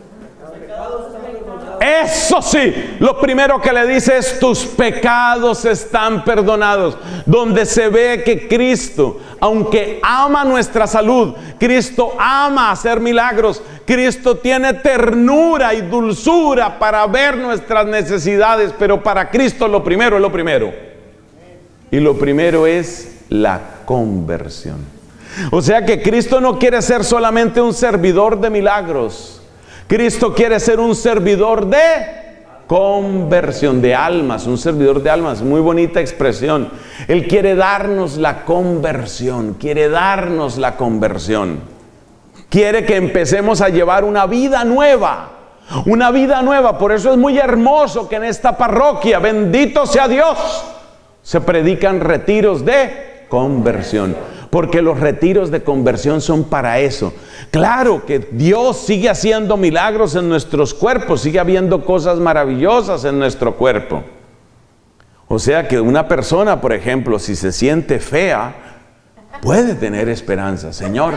Eso sí, lo primero que le dice es: tus pecados están perdonados. Donde se ve que Cristo, aunque ama nuestra salud, Cristo ama hacer milagros, Cristo tiene ternura y dulzura para ver nuestras necesidades, pero para Cristo lo primero es lo primero. Y lo primero es la conversión. O sea que Cristo no quiere ser solamente un servidor de milagros. Cristo quiere ser un servidor de conversión, de almas, un servidor de almas. Muy bonita expresión. Él quiere darnos la conversión, quiere darnos la conversión. Quiere que empecemos a llevar una vida nueva, una vida nueva. Por eso es muy hermoso que en esta parroquia, bendito sea Dios, se predican retiros de conversión, porque los retiros de conversión son para eso. Claro que Dios sigue haciendo milagros en nuestros cuerpos, sigue habiendo cosas maravillosas en nuestro cuerpo. O sea que una persona, por ejemplo, si se siente fea, puede tener esperanza. Señor,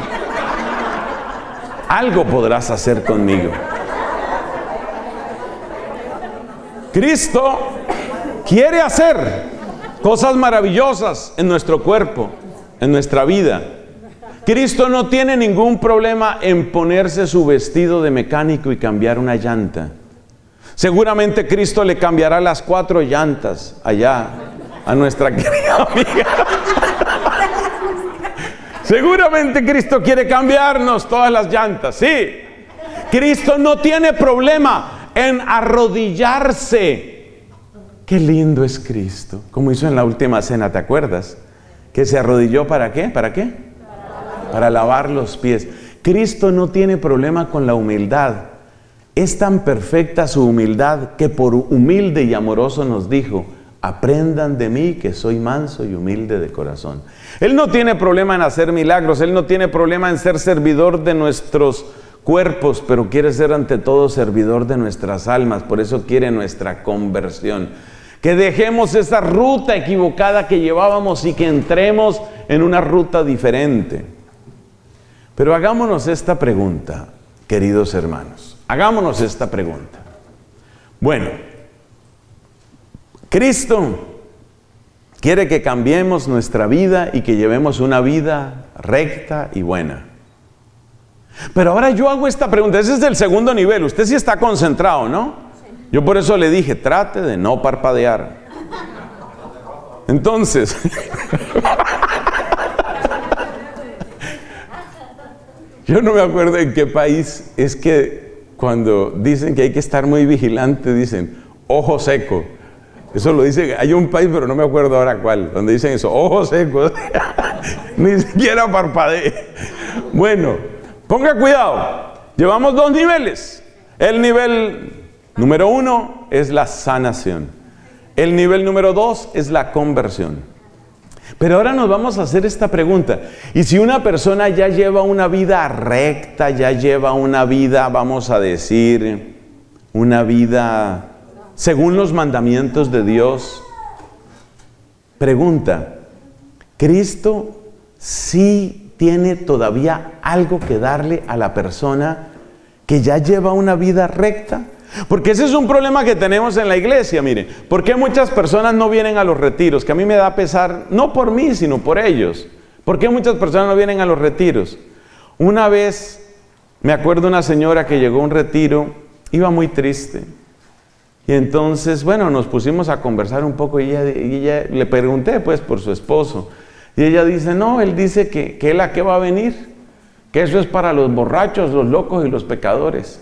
algo podrás hacer conmigo. Cristo quiere hacer cosas maravillosas en nuestro cuerpo, en nuestra vida. Cristo no tiene ningún problema en ponerse su vestido de mecánico y cambiar una llanta. Seguramente Cristo le cambiará las cuatro llantas allá a nuestra querida amiga. Seguramente Cristo quiere cambiarnos todas las llantas, sí. Cristo no tiene problema en arrodillarse. Qué lindo es Cristo. Como hizo en la última cena, ¿te acuerdas? Que se arrodilló ¿para qué? ¿Para qué? Para lavar los pies. Cristo no tiene problema con la humildad. Es tan perfecta su humildad que por humilde y amoroso nos dijo: aprendan de mí que soy manso y humilde de corazón. Él no tiene problema en hacer milagros. Él no tiene problema en ser servidor de nuestros cuerpos, pero quiere ser ante todo servidor de nuestras almas. Por eso quiere nuestra conversión. Que dejemos esa ruta equivocada que llevábamos y que entremos en una ruta diferente. Pero hagámonos esta pregunta, queridos hermanos. Hagámonos esta pregunta. Bueno, Cristo quiere que cambiemos nuestra vida y que llevemos una vida recta y buena. Pero ahora yo hago esta pregunta. Ese es el segundo nivel. Usted sí está concentrado, ¿no? Yo por eso le dije, trate de no parpadear. Entonces, yo no me acuerdo en qué país es que cuando dicen que hay que estar muy vigilante, dicen, ojo seco. Eso lo dicen, hay un país, pero no me acuerdo ahora cuál, donde dicen eso, ojo seco. Ni siquiera parpadee. Bueno, ponga cuidado. Llevamos dos niveles. El nivel número uno es la sanación. El nivel número dos es la conversión. Pero ahora nos vamos a hacer esta pregunta. ¿Y si una persona ya lleva una vida recta, ya lleva una vida, vamos a decir, una vida según los mandamientos de Dios? Pregunta, ¿Cristo sí tiene todavía algo que darle a la persona que ya lleva una vida recta? Porque ese es un problema que tenemos en la iglesia, mire. ¿Por qué muchas personas no vienen a los retiros? Que a mí me da pesar, no por mí, sino por ellos. ¿Por qué muchas personas no vienen a los retiros? Una vez, me acuerdo una señora que llegó a un retiro, iba muy triste. Y entonces, bueno, nos pusimos a conversar un poco y ella, y ella le pregunté pues por su esposo. Y ella dice, no, él dice que, que él a qué va a venir, que eso es para los borrachos, los locos y los pecadores.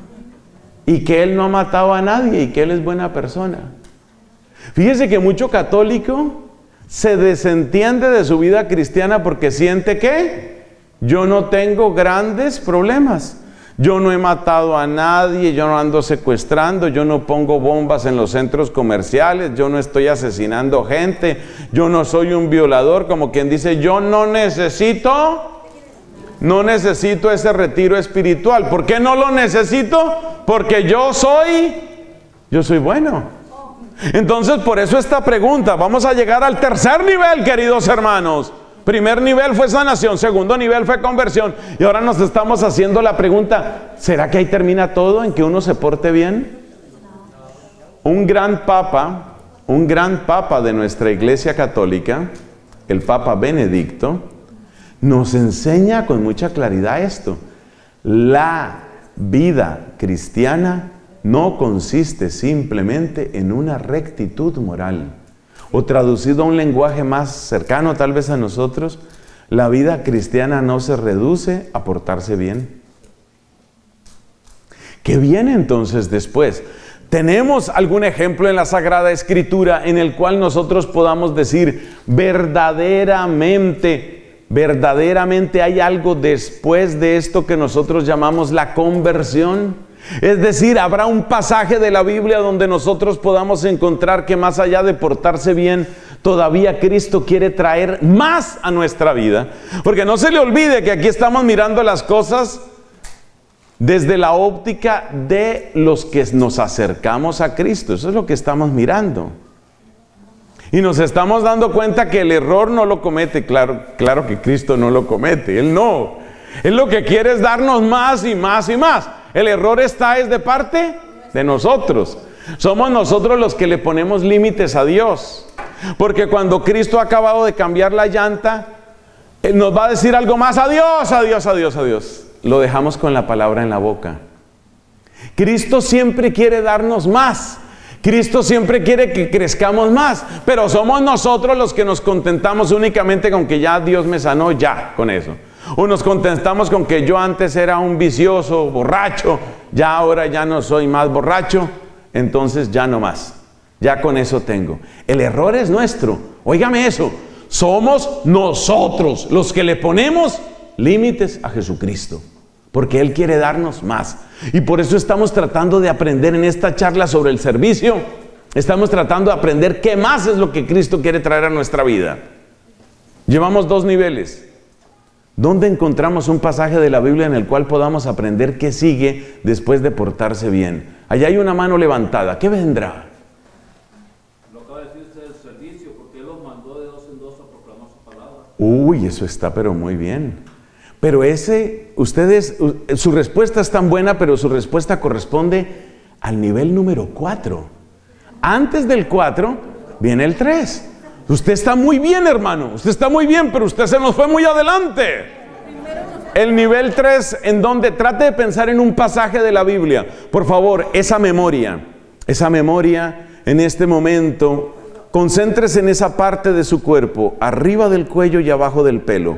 Y que él no ha matado a nadie y que él es buena persona. Fíjese que mucho católico se desentiende de su vida cristiana porque siente que yo no tengo grandes problemas. Yo no he matado a nadie, yo no ando secuestrando, yo no pongo bombas en los centros comerciales, yo no estoy asesinando gente, yo no soy un violador, como quien dice, yo no necesito... No necesito ese retiro espiritual. ¿Por qué no lo necesito? Porque yo soy, yo soy bueno. Entonces, por eso esta pregunta. Vamos a llegar al tercer nivel, queridos hermanos. Primer nivel fue sanación, segundo nivel fue conversión. Y ahora nos estamos haciendo la pregunta, ¿será que ahí termina todo en que uno se porte bien? Un gran papa, un gran papa de nuestra iglesia católica, el Papa Benedicto, nos enseña con mucha claridad esto. La vida cristiana no consiste simplemente en una rectitud moral. O traducido a un lenguaje más cercano tal vez a nosotros, la vida cristiana no se reduce a portarse bien. ¿Qué viene entonces después? ¿Tenemos algún ejemplo en la Sagrada Escritura en el cual nosotros podamos decir verdaderamente... ¿Verdaderamente hay algo después de esto que nosotros llamamos la conversión? Es decir, ¿habrá un pasaje de la Biblia donde nosotros podamos encontrar que más allá de portarse bien, todavía Cristo quiere traer más a nuestra vida? Porque no se le olvide que aquí estamos mirando las cosas desde la óptica de los que nos acercamos a Cristo. Eso es lo que estamos mirando. Y nos estamos dando cuenta que el error no lo comete. Claro, claro que Cristo no lo comete. Él no. Él lo que quiere es darnos más y más y más. El error está es de parte de nosotros. Somos nosotros los que le ponemos límites a Dios. Porque cuando Cristo ha acabado de cambiar la llanta, Él nos va a decir algo más. Adiós, adiós, adiós, adiós. Lo dejamos con la palabra en la boca. Cristo siempre quiere darnos más. Cristo siempre quiere que crezcamos más. Pero somos nosotros los que nos contentamos únicamente con que ya Dios me sanó, ya, con eso. O nos contentamos con que yo antes era un vicioso, borracho, ya ahora ya no soy más borracho, entonces ya no más. Ya con eso tengo. El error es nuestro. Óigame eso. Somos nosotros los que le ponemos límites a Jesucristo. Porque Él quiere darnos más. Y por eso estamos tratando de aprender en esta charla sobre el servicio. Estamos tratando de aprender qué más es lo que Cristo quiere traer a nuestra vida. Llevamos dos niveles. ¿Dónde encontramos un pasaje de la Biblia en el cual podamos aprender qué sigue después de portarse bien? Allá hay una mano levantada. ¿Qué vendrá? Lo acaba de decir usted del servicio, porque Él los mandó de dos en dos a proclamar su palabra. Uy, eso está pero muy bien. Pero ese, ustedes, su respuesta es tan buena, pero su respuesta corresponde al nivel número cuatro. Antes del cuatro viene el tres. Usted está muy bien, hermano. Usted está muy bien, pero usted se nos fue muy adelante. El nivel tres, en donde trate de pensar en un pasaje de la Biblia. Por favor, esa memoria, esa memoria en este momento, concéntrese en esa parte de su cuerpo, arriba del cuello y abajo del pelo.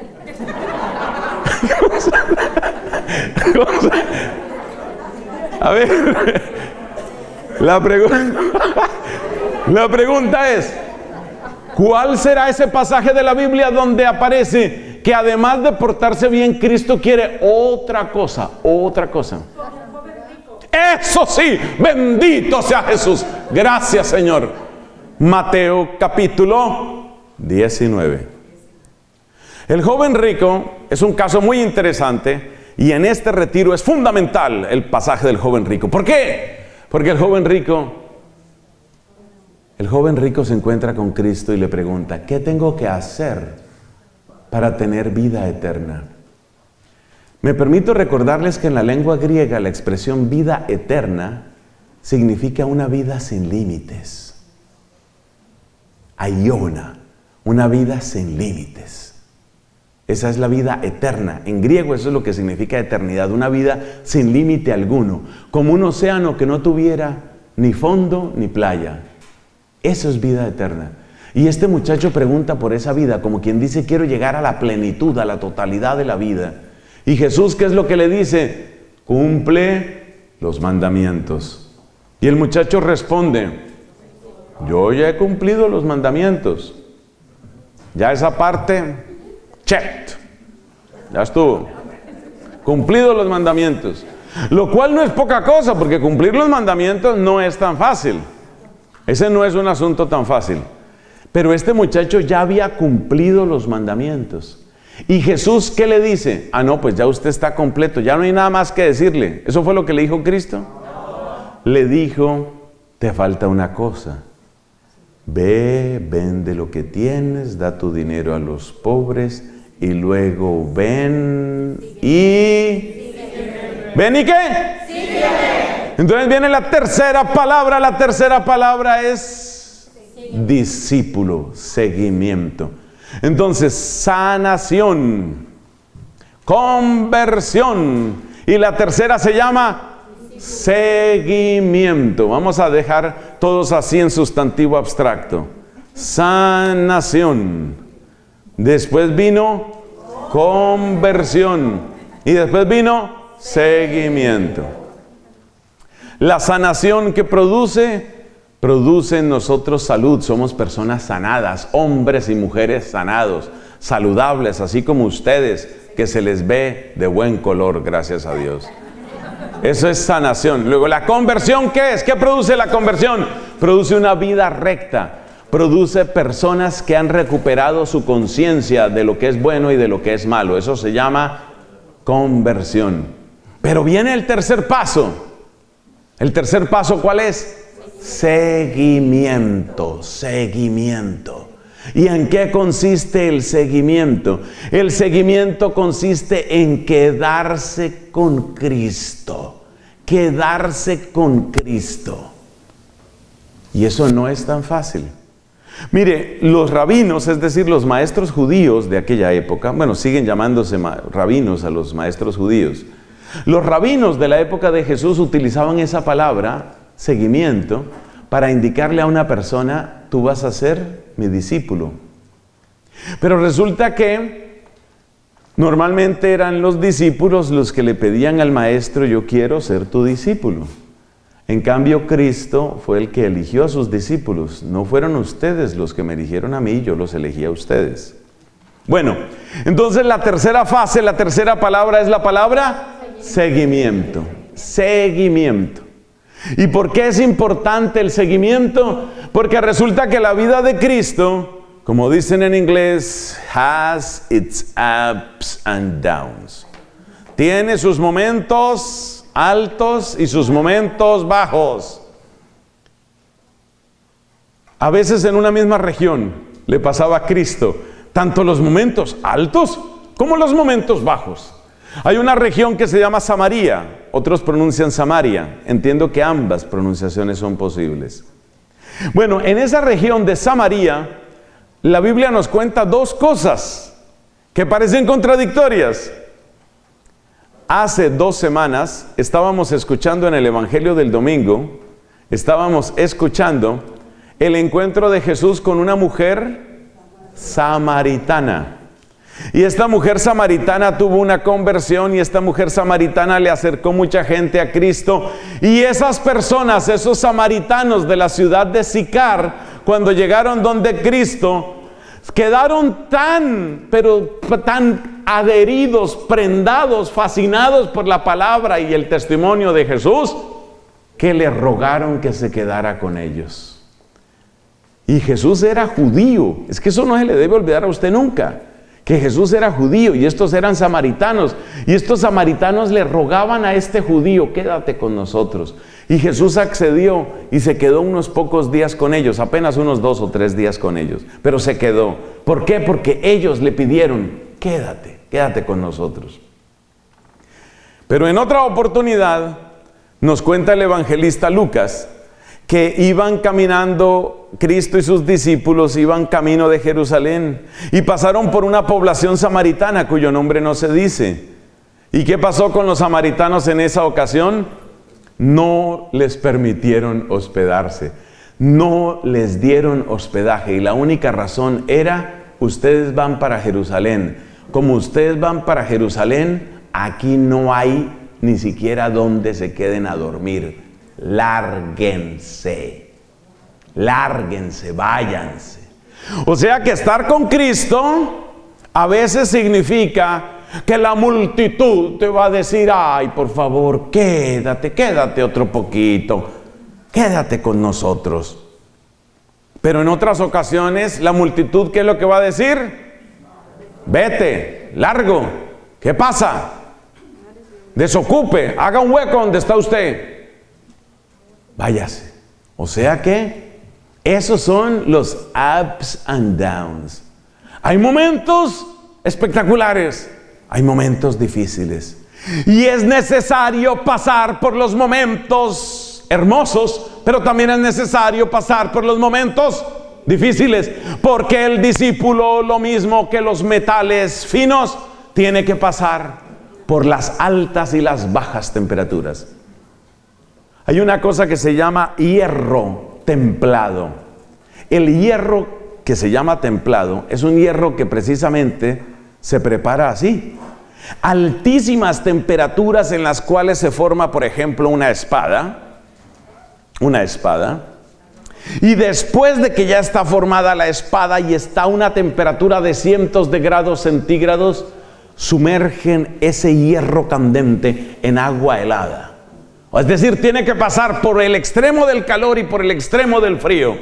A ver, la pregunta, la pregunta es, ¿cuál será ese pasaje de la Biblia donde aparece que además de portarse bien, Cristo quiere otra cosa, otra cosa? Eso sí, bendito sea Jesús. Gracias, Señor. Mateo capítulo diecinueve. El joven rico es un caso muy interesante y en este retiro es fundamental el pasaje del joven rico. ¿Por qué? Porque el joven rico, el joven rico se encuentra con Cristo y le pregunta, ¿qué tengo que hacer para tener vida eterna? Me permito recordarles que en la lengua griega la expresión vida eterna significa una vida sin límites. Aiona, una vida sin límites. Esa es la vida eterna. En griego eso es lo que significa eternidad, una vida sin límite alguno, como un océano que no tuviera ni fondo ni playa. Eso es vida eterna. Y este muchacho pregunta por esa vida, como quien dice, quiero llegar a la plenitud, a la totalidad de la vida. Y Jesús, ¿qué es lo que le dice? Cumple los mandamientos. Y el muchacho responde, yo ya he cumplido los mandamientos. Ya esa parte... checked. Ya estuvo. Cumplido los mandamientos. Lo cual no es poca cosa, porque cumplir los mandamientos no es tan fácil. Ese no es un asunto tan fácil. Pero este muchacho ya había cumplido los mandamientos. ¿Y Jesús qué le dice? Ah, no, pues ya usted está completo, ya no hay nada más que decirle. ¿Eso fue lo que le dijo Cristo? Le dijo, te falta una cosa. Ve, vende lo que tienes, da tu dinero a los pobres y luego ven y... ¿Ven y qué? Sígueme. Entonces viene la tercera palabra. La tercera palabra es discípulo, seguimiento. Entonces, sanación, conversión. Y la tercera se llama seguimiento. Vamos a dejar todos así en sustantivo abstracto. Sanación. Después vino conversión. Y después vino seguimiento. La sanación que produce, produce en nosotros salud. Somos personas sanadas, hombres y mujeres sanados, saludables, así como ustedes, que se les ve de buen color, gracias a Dios. Eso es sanación. Luego, la conversión, ¿qué es? ¿Qué produce la conversión? Produce una vida recta. Produce personas que han recuperado su conciencia de lo que es bueno y de lo que es malo. Eso se llama conversión. Pero viene el tercer paso. ¿El tercer paso cuál es? Seguimiento. Seguimiento. ¿Y en qué consiste el seguimiento? El seguimiento consiste en quedarse con Cristo. Quedarse con Cristo. Y eso no es tan fácil. Mire, los rabinos, es decir, los maestros judíos de aquella época, bueno, siguen llamándose rabinos a los maestros judíos. Los rabinos de la época de Jesús utilizaban esa palabra, seguimiento, para indicarle a una persona, tú vas a ser mi discípulo. Pero resulta que normalmente eran los discípulos los que le pedían al maestro, yo quiero ser tu discípulo. En cambio, Cristo fue el que eligió a sus discípulos. No fueron ustedes los que me eligieron a mí, yo los elegí a ustedes. Bueno, entonces la tercera fase, la tercera palabra es la palabra seguimiento. Seguimiento. ¿Y por qué es importante el seguimiento? Porque resulta que la vida de Cristo, como dicen en inglés, has its ups and downs. Tiene sus momentos altos y sus momentos bajos. A veces en una misma región le pasaba a Cristo tanto los momentos altos como los momentos bajos. Hay una región que se llama Samaria, otros pronuncian Samaria. Entiendo que ambas pronunciaciones son posibles. Bueno, en esa región de Samaria, la Biblia nos cuenta dos cosas que parecen contradictorias. Hace dos semanas estábamos escuchando en el Evangelio del domingo, estábamos escuchando el encuentro de Jesús con una mujer samaritana. Y esta mujer samaritana tuvo una conversión y esta mujer samaritana le acercó mucha gente a Cristo. Y esas personas, esos samaritanos de la ciudad de Sicar, cuando llegaron donde Cristo, quedaron tan, pero tan adheridos, prendados, fascinados por la palabra y el testimonio de Jesús, que le rogaron que se quedara con ellos. Y Jesús era judío. Es que eso no se le debe olvidar a usted nunca, que Jesús era judío y estos eran samaritanos. Y estos samaritanos le rogaban a este judío, quédate con nosotros. Y Jesús accedió y se quedó unos pocos días con ellos, apenas unos dos o tres días con ellos, pero se quedó. ¿Por qué? Porque ellos le pidieron, quédate, quédate con nosotros. Pero en otra oportunidad nos cuenta el evangelista Lucas que iban caminando, Cristo y sus discípulos iban camino de Jerusalén y pasaron por una población samaritana cuyo nombre no se dice. ¿Y qué pasó con los samaritanos en esa ocasión? No les permitieron hospedarse, no les dieron hospedaje y la única razón era, ustedes van para Jerusalén. Como ustedes van para Jerusalén, aquí no hay ni siquiera donde se queden a dormir. Lárguense, lárguense, váyanse. O sea que estar con Cristo a veces significa que la multitud te va a decir, ay, por favor, quédate, quédate otro poquito, quédate con nosotros. Pero en otras ocasiones, la multitud, ¿qué es lo que va a decir? Vete, largo, ¿qué pasa? Desocupe, haga un hueco donde está usted. Váyase. O sea que esos son los ups and downs. Hay momentos espectaculares, hay momentos difíciles. Y es necesario pasar por los momentos hermosos, pero también es necesario pasar por los momentos difíciles, porque el discípulo, lo mismo que los metales finos, tiene que pasar por las altas y las bajas temperaturas. Hay una cosa que se llama hierro templado. El hierro que se llama templado es un hierro que precisamente se prepara así. Altísimas temperaturas en las cuales se forma, por ejemplo, una espada. Una espada. Y después de que ya está formada la espada y está a una temperatura de cientos de grados centígrados, sumergen ese hierro candente en agua helada. Es decir, tiene que pasar por el extremo del calor y por el extremo del frío.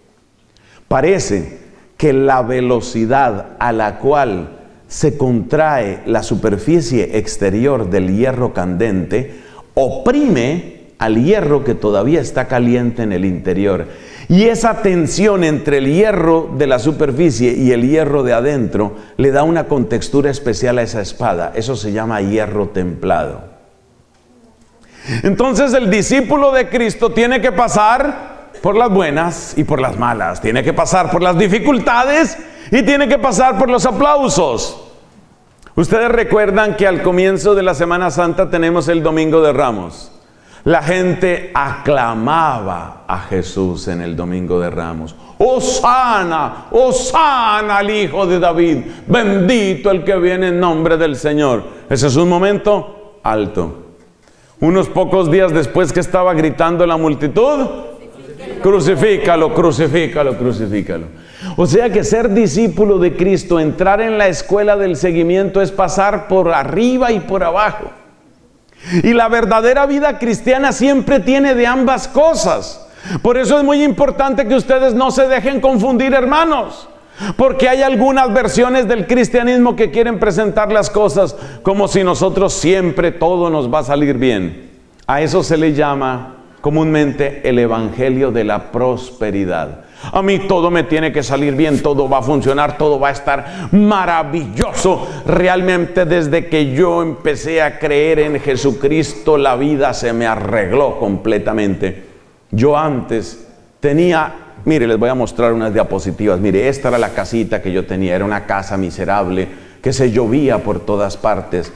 Parece que la velocidad a la cual se contrae la superficie exterior del hierro candente oprime al hierro que todavía está caliente en el interior. Y esa tensión entre el hierro de la superficie y el hierro de adentro le da una contextura especial a esa espada. Eso se llama hierro templado. Entonces el discípulo de Cristo tiene que pasar por las buenas y por las malas. Tiene que pasar por las dificultades y tiene que pasar por los aplausos. Ustedes recuerdan que al comienzo de la Semana Santa tenemos el Domingo de Ramos. La gente aclamaba a Jesús en el Domingo de Ramos. ¡Hosana! ¡Hosana al Hijo de David! ¡Bendito el que viene en nombre del Señor! Ese es un momento alto. Unos pocos días después, que estaba gritando la multitud, crucifícalo, crucifícalo, crucifícalo. O sea que ser discípulo de Cristo, entrar en la escuela del seguimiento, es pasar por arriba y por abajo. Y la verdadera vida cristiana siempre tiene de ambas cosas. Por eso es muy importante que ustedes no se dejen confundir, hermanos. Porque hay algunas versiones del cristianismo que quieren presentar las cosas como si nosotros siempre todo nos va a salir bien. A eso se le llama comúnmente el evangelio de la prosperidad. A mí todo me tiene que salir bien, todo va a funcionar, todo va a estar maravilloso. Realmente desde que yo empecé a creer en Jesucristo, la vida se me arregló completamente. Yo antes tenía, mire, les voy a mostrar unas diapositivas. Mire, esta era la casita que yo tenía, era una casa miserable que se llovía por todas partes.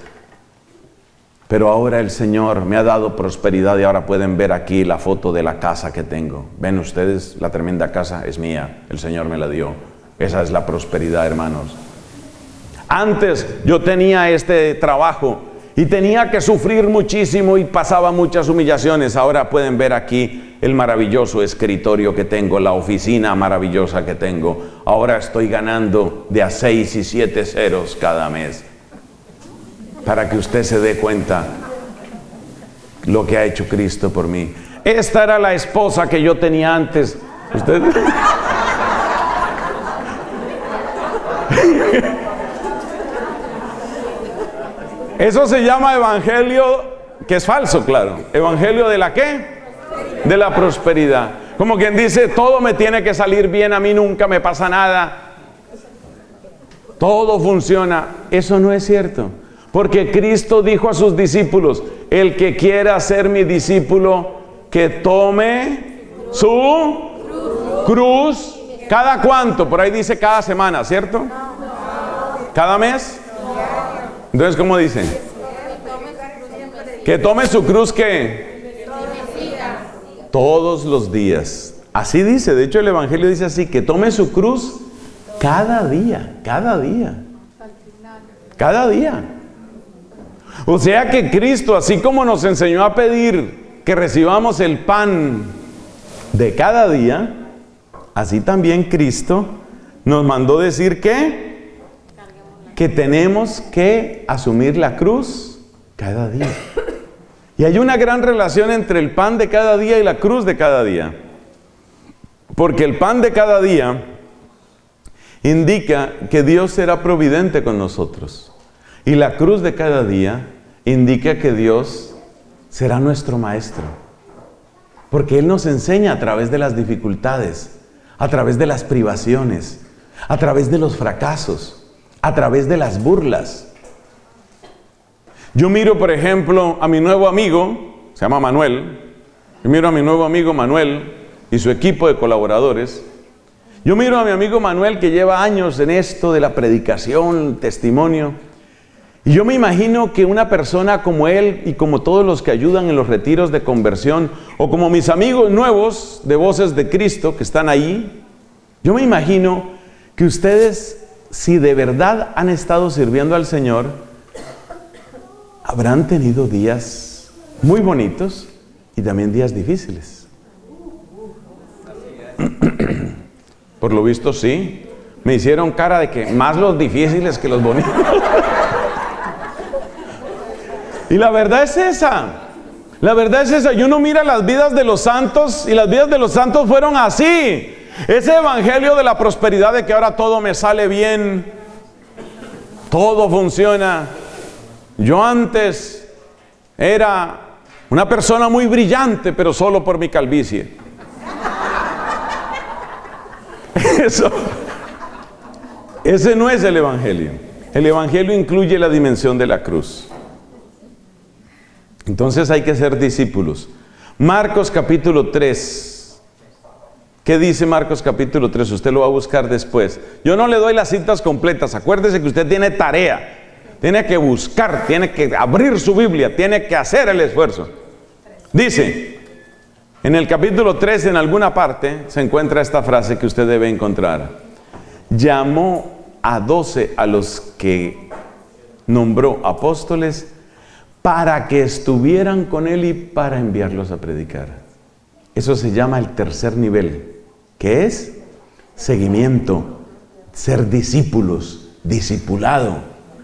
Pero ahora el Señor me ha dado prosperidad y ahora pueden ver aquí la foto de la casa que tengo. ¿Ven ustedes? La tremenda casa es mía, el Señor me la dio. Esa es la prosperidad, hermanos. Antes yo tenía este trabajo y tenía que sufrir muchísimo y pasaba muchas humillaciones. Ahora pueden ver aquí el maravilloso escritorio que tengo, la oficina maravillosa que tengo. Ahora estoy ganando de a seis y siete ceros cada mes. Para que usted se dé cuenta lo que ha hecho Cristo por mí. Esta era la esposa que yo tenía antes. ¿Usted? Eso se llama evangelio, que es falso, claro. ¿Evangelio de la qué? De la prosperidad. Como quien dice, todo me tiene que salir bien, a mí nunca me pasa nada. Todo funciona. Eso no es cierto. Porque Cristo dijo a sus discípulos, el que quiera ser mi discípulo, que tome su cruz. ¿Cada cuánto? Por ahí dice cada semana, ¿cierto? ¿Cada mes? Entonces, ¿cómo dice? Que tome su cruz, ¿qué? Todos los días. Así dice, de hecho el Evangelio dice así, que tome su cruz cada día, cada día. Cada día. O sea que Cristo, así como nos enseñó a pedir que recibamos el pan de cada día, así también Cristo nos mandó decir que, que tenemos que asumir la cruz cada día. Y hay una gran relación entre el pan de cada día y la cruz de cada día. Porque el pan de cada día indica que Dios será providente con nosotros. Y la cruz de cada día indica que Dios será nuestro maestro. Porque Él nos enseña a través de las dificultades, a través de las privaciones, a través de los fracasos, a través de las burlas. Yo miro, por ejemplo, a mi nuevo amigo, se llama Manuel. Yo miro a mi nuevo amigo Manuel y su equipo de colaboradores. Yo miro a mi amigo Manuel, que lleva años en esto de la predicación, testimonio. Y yo me imagino que una persona como él y como todos los que ayudan en los retiros de conversión, o como mis amigos nuevos de Voces de Cristo que están ahí, yo me imagino que ustedes, si de verdad han estado sirviendo al Señor, habrán tenido días muy bonitos y también días difíciles. Por lo visto sí. Me hicieron cara de que más los difíciles que los bonitos. Y la verdad es esa. La verdad es esa. Y uno mira las vidas de los santos y las vidas de los santos fueron así. Ese evangelio de la prosperidad, de que ahora todo me sale bien, todo funciona. Yo antes era una persona muy brillante, pero solo por mi calvicie. Eso, ese no es el evangelio. El evangelio incluye la dimensión de la cruz. Entonces hay que ser discípulos. Marcos capítulo tres. ¿Qué dice Marcos capítulo tres? Usted lo va a buscar después. Yo no le doy las citas completas. Acuérdese que usted tiene tarea. Tiene que buscar, tiene que abrir su Biblia, tiene que hacer el esfuerzo. Dice, en el capítulo tres, en alguna parte, se encuentra esta frase que usted debe encontrar. Llamó a doce a los que nombró apóstoles para que estuvieran con él y para enviarlos a predicar. Eso se llama el tercer nivel, que es seguimiento, ser discípulos, discipulado.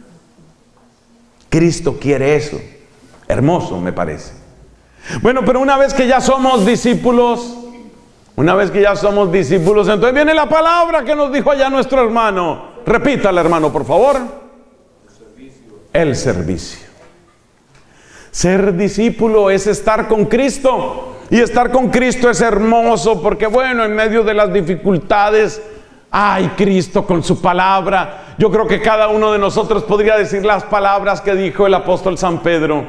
Cristo quiere eso. Hermoso, me parece. Bueno, pero una vez que ya somos discípulos, una vez que ya somos discípulos, entonces viene la palabra que nos dijo allá nuestro hermano. Repítala, hermano, por favor. El servicio. El servicio. Ser discípulo es estar con Cristo. Y estar con Cristo es hermoso porque, bueno, en medio de las dificultades, ¡ay, Cristo con su palabra! Yo creo que cada uno de nosotros podría decir las palabras que dijo el apóstol San Pedro.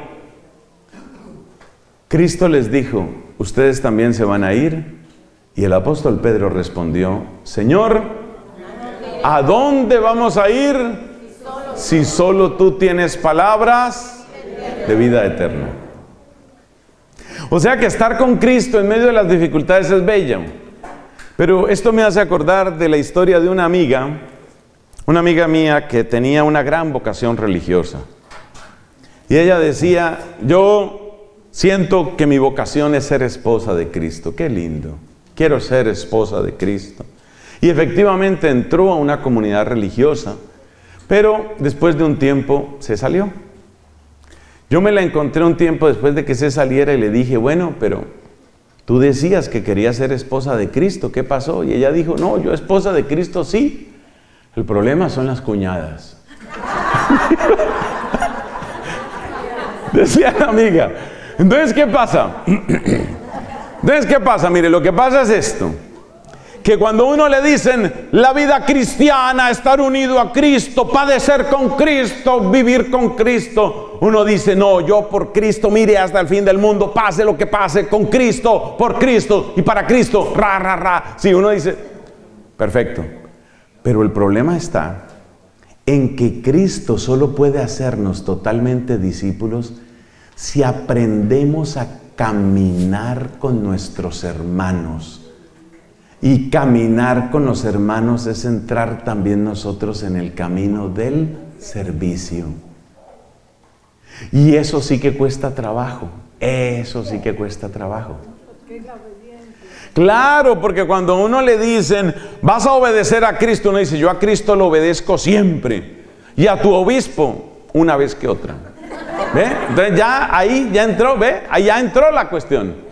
Cristo les dijo, ustedes también se van a ir. Y el apóstol Pedro respondió, Señor, ¿a dónde vamos a ir si solo tú tienes palabras de vida eterna? O sea que estar con Cristo en medio de las dificultades es bello. Pero esto me hace acordar de la historia de una amiga, una amiga mía que tenía una gran vocación religiosa. Y ella decía, yo siento que mi vocación es ser esposa de Cristo. ¡Qué lindo! Quiero ser esposa de Cristo. Y efectivamente entró a una comunidad religiosa, pero después de un tiempo se salió. Yo me la encontré un tiempo después de que se saliera y le dije, bueno, pero tú decías que querías ser esposa de Cristo, ¿qué pasó? Y ella dijo, no, yo esposa de Cristo sí. El problema son las cuñadas. Decía la amiga. Entonces, ¿qué pasa? Entonces, ¿qué pasa? Mire, lo que pasa es esto. Que cuando uno le dicen la vida cristiana, estar unido a Cristo, padecer con Cristo, vivir con Cristo, uno dice, no, yo por Cristo, mire hasta el fin del mundo, pase lo que pase, con Cristo, por Cristo y para Cristo, ra, ra, ra. Sí, uno dice, perfecto. Pero el problema está en que Cristo solo puede hacernos totalmente discípulos si aprendemos a caminar con nuestros hermanos. Y caminar con los hermanos es entrar también nosotros en el camino del servicio. Y eso sí que cuesta trabajo. Eso sí que cuesta trabajo. Claro, porque cuando a uno le dicen, vas a obedecer a Cristo, uno dice, yo a Cristo lo obedezco siempre. Y a tu obispo, una vez que otra. ¿Ve? Entonces ya ahí ya entró, ¿ve? Ahí ya entró la cuestión.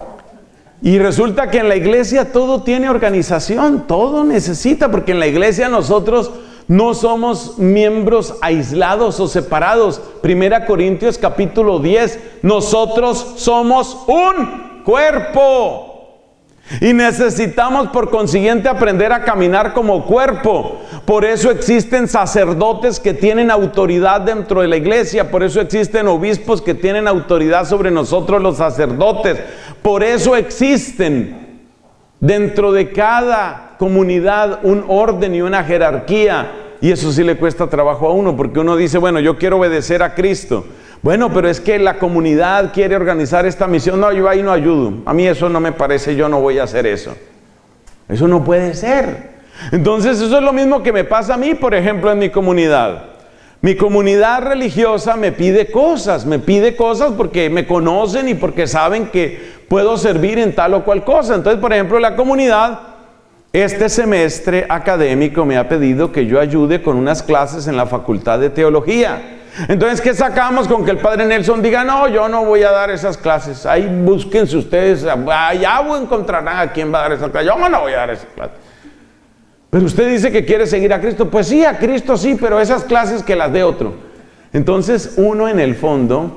Y resulta que en la iglesia todo tiene organización, todo necesita, porque en la iglesia nosotros no somos miembros aislados o separados. Primera Corintios capítulo diez, nosotros somos un cuerpo. Y necesitamos por consiguiente aprender a caminar como cuerpo. Por eso existen sacerdotes que tienen autoridad dentro de la iglesia. Por eso existen obispos que tienen autoridad sobre nosotros los sacerdotes. Por eso existen dentro de cada comunidad un orden y una jerarquía. Y eso sí le cuesta trabajo a uno, porque uno dice, bueno, yo quiero obedecer a Cristo. Bueno, pero es que la comunidad quiere organizar esta misión. No, yo ahí no ayudo. A mí eso no me parece, yo no voy a hacer eso. Eso no puede ser. Entonces eso es lo mismo que me pasa a mí, por ejemplo, en mi comunidad. Mi comunidad religiosa me pide cosas, me pide cosas porque me conocen y porque saben que puedo servir en tal o cual cosa. Entonces, por ejemplo, la comunidad, este semestre académico me ha pedido que yo ayude con unas clases en la Facultad de Teología. Entonces, ¿qué sacamos con que el padre Nelson diga, no, yo no voy a dar esas clases? Ahí búsquense ustedes, allá encontrarán a quién va a dar esas clases. Yo no voy a dar esas clases. Pero usted dice que quiere seguir a Cristo. Pues sí, a Cristo sí, pero esas clases que las dé otro. Entonces, uno en el fondo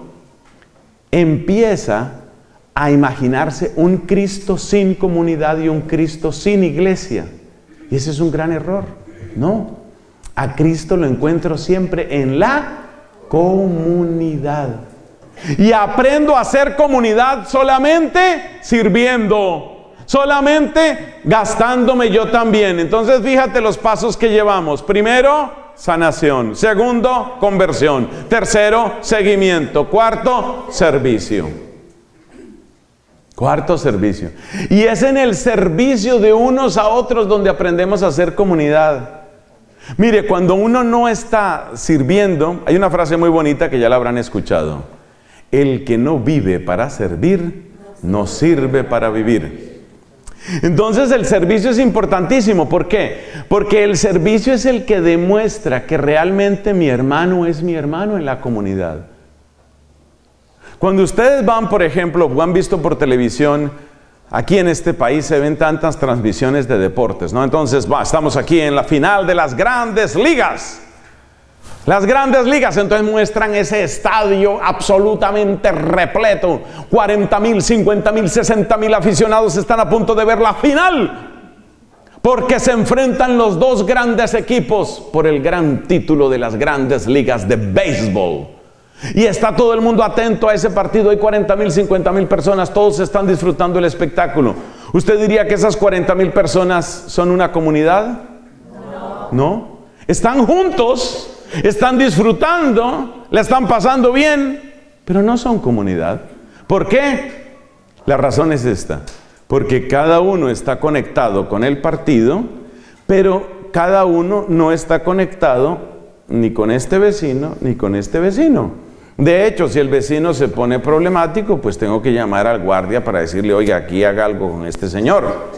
empieza a imaginarse un Cristo sin comunidad y un Cristo sin iglesia. Y ese es un gran error. No, a Cristo lo encuentro siempre en la comunidad. Y aprendo a hacer comunidad solamente sirviendo. Solamente gastándome yo también. Entonces fíjate los pasos que llevamos. Primero, sanación. Segundo, conversión. Tercero, seguimiento. Cuarto, servicio. Cuarto, servicio. Y es en el servicio de unos a otros donde aprendemos a hacer comunidad. Mire, cuando uno no está sirviendo, hay una frase muy bonita que ya la habrán escuchado. El que no vive para servir, no sirve para vivir. Entonces el servicio es importantísimo. ¿Por qué? Porque el servicio es el que demuestra que realmente mi hermano es mi hermano en la comunidad. Cuando ustedes van, por ejemplo, o han visto por televisión, aquí en este país se ven tantas transmisiones de deportes, ¿no? Entonces, va, estamos aquí en la final de las grandes ligas. Las grandes ligas, entonces muestran ese estadio absolutamente repleto. cuarenta mil, cincuenta mil, sesenta mil aficionados están a punto de ver la final. Porque se enfrentan los dos grandes equipos por el gran título de las grandes ligas de béisbol. Y está todo el mundo atento a ese partido. Hay cuarenta mil, cincuenta mil personas, todos están disfrutando el espectáculo. ¿Usted diría que esas cuarenta mil personas son una comunidad? No. ¿No? Están juntos. Están disfrutando, la están pasando bien, pero no son comunidad. ¿Por qué? La razón es esta. Porque cada uno está conectado con el partido, pero cada uno no está conectado ni con este vecino, ni con este vecino. De hecho, si el vecino se pone problemático, pues tengo que llamar al guardia para decirle, oiga, aquí haga algo con este señor.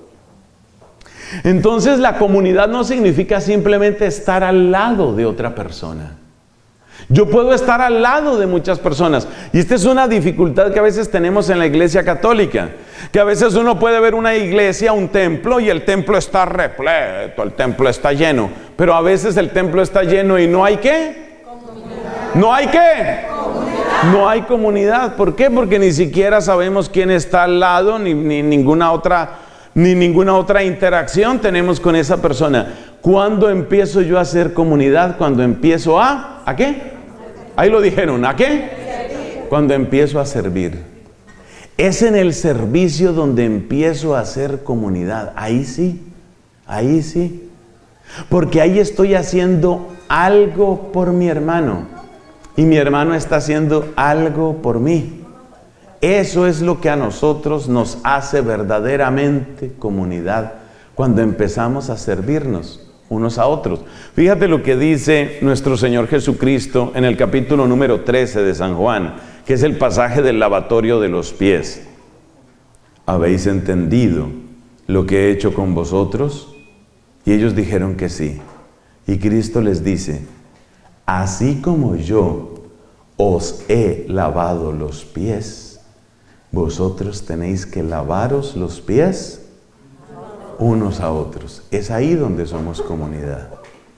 Entonces la comunidad no significa simplemente estar al lado de otra persona. Yo puedo estar al lado de muchas personas. Y esta es una dificultad que a veces tenemos en la iglesia católica. Que a veces uno puede ver una iglesia, un templo, y el templo está repleto, el templo está lleno. Pero a veces el templo está lleno y no hay ¿qué? Comunidad. ¿No hay qué? Comunidad. No hay comunidad. ¿Por qué? Porque ni siquiera sabemos quién está al lado, ni, ni ninguna otra... ni ninguna otra interacción tenemos con esa persona. ¿Cuándo empiezo yo a hacer comunidad? Cuando empiezo a... ¿A qué? Ahí lo dijeron. ¿A qué? Cuando empiezo a servir. Es en el servicio donde empiezo a hacer comunidad. Ahí sí. Ahí sí. Porque ahí estoy haciendo algo por mi hermano. Y mi hermano está haciendo algo por mí. Eso es lo que a nosotros nos hace verdaderamente comunidad, cuando empezamos a servirnos unos a otros. Fíjate lo que dice nuestro Señor Jesucristo en el capítulo número trece de San Juan, que es el pasaje del lavatorio de los pies. ¿Habéis entendido lo que he hecho con vosotros? Y ellos dijeron que sí. Y Cristo les dice, así como yo os he lavado los pies, vosotros tenéis que lavaros los pies unos a otros. Es ahí donde somos comunidad.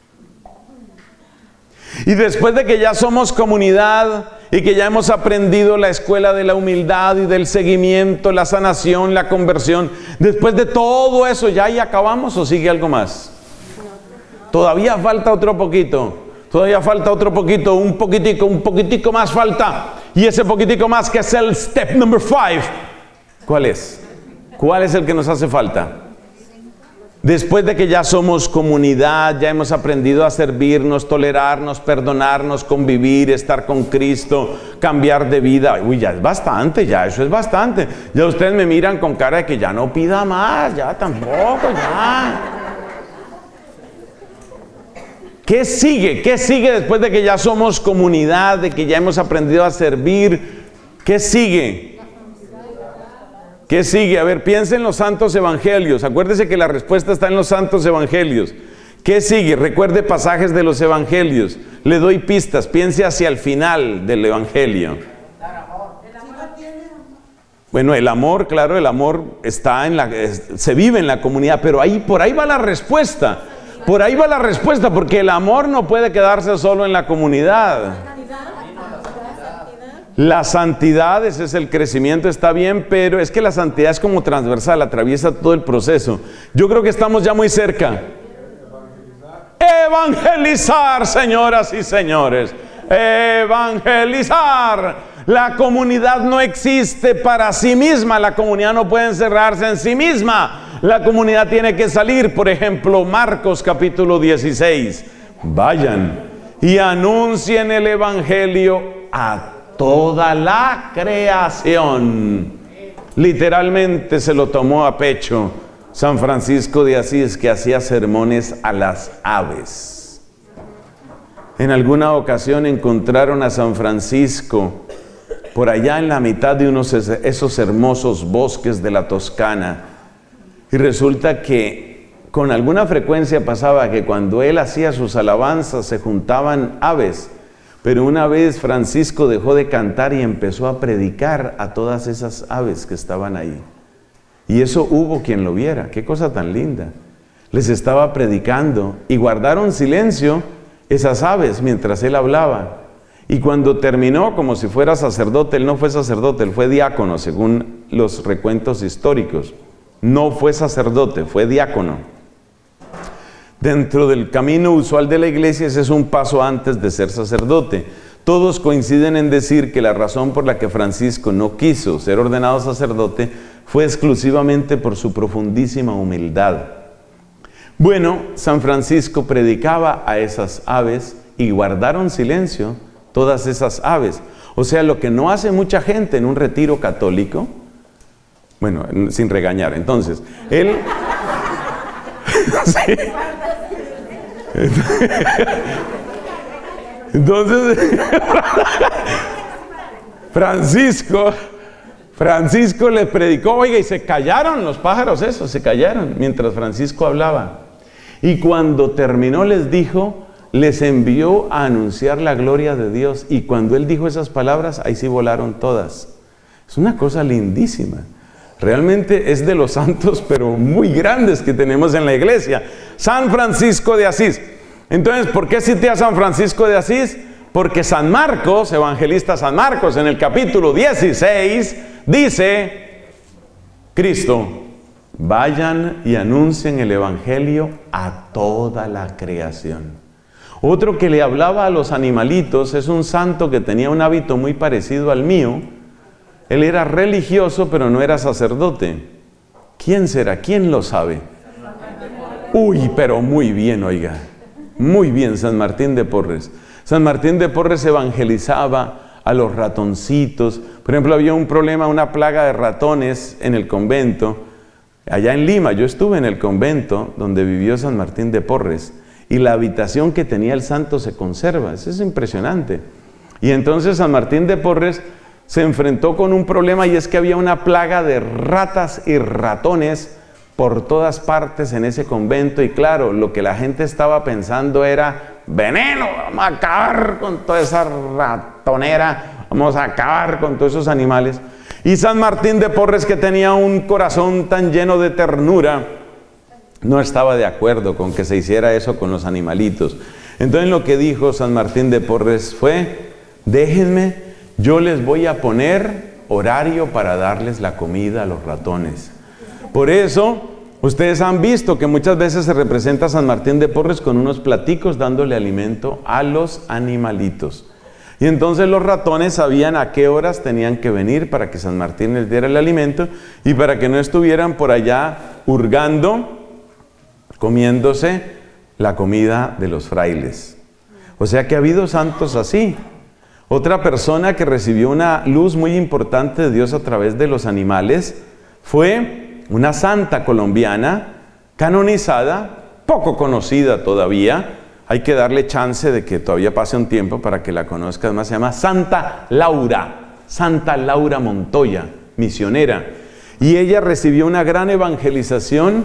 Y después de que ya somos comunidad y que ya hemos aprendido la escuela de la humildad y del seguimiento, la sanación, la conversión, después de todo eso, ¿ya ahí acabamos o sigue algo más? Todavía falta otro poquito. Todavía falta otro poquito, un poquitico, un poquitico más falta. Y ese poquitico más, que es el step number five. ¿Cuál es? ¿Cuál es el que nos hace falta? Después de que ya somos comunidad, ya hemos aprendido a servirnos, tolerarnos, perdonarnos, convivir, estar con Cristo, cambiar de vida. Uy, ya es bastante, ya eso es bastante. Ya ustedes me miran con cara de que ya no pida más, ya tampoco, ya. ¿Qué sigue? ¿Qué sigue después de que ya somos comunidad, de que ya hemos aprendido a servir? ¿Qué sigue? ¿Qué sigue? A ver, piensen en los santos evangelios. Acuérdese que la respuesta está en los santos evangelios. ¿Qué sigue? Recuerde pasajes de los evangelios. Le doy pistas. Piense hacia el final del evangelio. Bueno, el amor, claro, el amor está en la, se vive en la comunidad, pero ahí, por ahí va la respuesta. Por ahí va la respuesta, porque el amor no puede quedarse solo en la comunidad. La santidad, ese es el crecimiento, está bien, pero es que la santidad es como transversal, atraviesa todo el proceso. Yo creo que estamos ya muy cerca. Evangelizar, señoras y señores. Evangelizar. La comunidad no existe para sí misma. La comunidad no puede encerrarse en sí misma. La comunidad tiene que salir. Por ejemplo, Marcos capítulo dieciséis. Vayan y anuncien el evangelio a toda la creación. Literalmente se lo tomó a pecho San Francisco de Asís, que hacía sermones a las aves. En alguna ocasión encontraron a San Francisco por allá en la mitad de unos esos hermosos bosques de la Toscana. Y resulta que con alguna frecuencia pasaba que cuando él hacía sus alabanzas se juntaban aves. Pero una vez Francisco dejó de cantar y empezó a predicar a todas esas aves que estaban ahí. Y eso hubo quien lo viera. Qué cosa tan linda. Les estaba predicando y guardaron silencio esas aves mientras él hablaba. Y cuando terminó, como si fuera sacerdote, él no fue sacerdote, él fue diácono, según los recuentos históricos. No fue sacerdote, fue diácono. Dentro del camino usual de la iglesia, ese es un paso antes de ser sacerdote. Todos coinciden en decir que la razón por la que Francisco no quiso ser ordenado sacerdote fue exclusivamente por su profundísima humildad. Bueno, San Francisco predicaba a esas aves y guardaron silencio todas esas aves. O sea, lo que no hace mucha gente en un retiro católico, bueno, sin regañar, entonces, él... sí. Entonces, Francisco, Francisco les predicó, oiga, y se callaron los pájaros esos, se callaron mientras Francisco hablaba. Y cuando terminó les dijo, les envió a anunciar la gloria de Dios. Y cuando él dijo esas palabras, ahí sí volaron todas. Es una cosa lindísima. Realmente es de los santos, pero muy grandes que tenemos en la iglesia. San Francisco de Asís. Entonces, ¿por qué cité a San Francisco de Asís? Porque San Marcos, evangelista San Marcos, en el capítulo dieciséis, dice, Cristo, vayan y anuncien el evangelio a toda la creación. Otro que le hablaba a los animalitos es un santo que tenía un hábito muy parecido al mío. Él era religioso, pero no era sacerdote. ¿Quién será? ¿Quién lo sabe? Uy, pero muy bien, oiga. Muy bien, San Martín de Porres. San Martín de Porres evangelizaba a los ratoncitos. Por ejemplo, había un problema, una plaga de ratones en el convento. Allá en Lima, yo estuve en el convento donde vivió San Martín de Porres. Y la habitación que tenía el santo se conserva. Eso es impresionante. Y entonces San Martín de Porres se enfrentó con un problema, y es que había una plaga de ratas y ratones por todas partes en ese convento. Y claro, lo que la gente estaba pensando era veneno, vamos a acabar con toda esa ratonera, vamos a acabar con todos esos animales. Y San Martín de Porres, que tenía un corazón tan lleno de ternura, no estaba de acuerdo con que se hiciera eso con los animalitos. Entonces lo que dijo San Martín de Porres fue, déjenme, yo les voy a poner horario para darles la comida a los ratones. Por eso, ustedes han visto que muchas veces se representa a San Martín de Porres con unos platicos dándole alimento a los animalitos. Y entonces los ratones sabían a qué horas tenían que venir para que San Martín les diera el alimento y para que no estuvieran por allá hurgando, comiéndose la comida de los frailes. O sea que ha habido santos así. Otra persona que recibió una luz muy importante de Dios a través de los animales fue una santa colombiana canonizada, poco conocida todavía. Hay que darle chance de que todavía pase un tiempo para que la conozcas. Además se llama Santa Laura, Santa Laura Montoya, misionera. Y ella recibió una gran evangelización.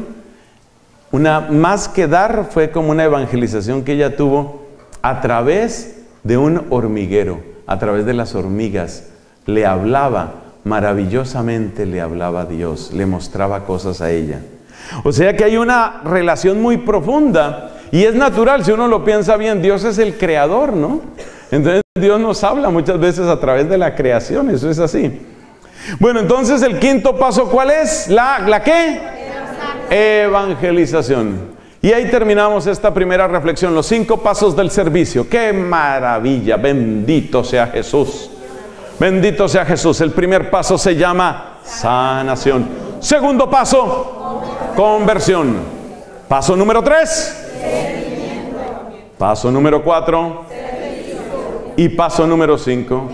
Una más que dar, fue como una evangelización que ella tuvo a través de un hormiguero, a través de las hormigas. Le hablaba, maravillosamente le hablaba a Dios, le mostraba cosas a ella. O sea que hay una relación muy profunda y es natural, si uno lo piensa bien, Dios es el creador, ¿no? Entonces Dios nos habla muchas veces a través de la creación, eso es así. Bueno, entonces el quinto paso, ¿cuál es? ¿La, la qué? Evangelización. Y ahí terminamos esta primera reflexión, los cinco pasos del servicio. ¡Qué maravilla! Bendito sea Jesús. Bendito sea Jesús. El primer paso se llama sanación. Segundo paso, conversión. Paso número tres. Paso número cuatro. Y paso número cinco.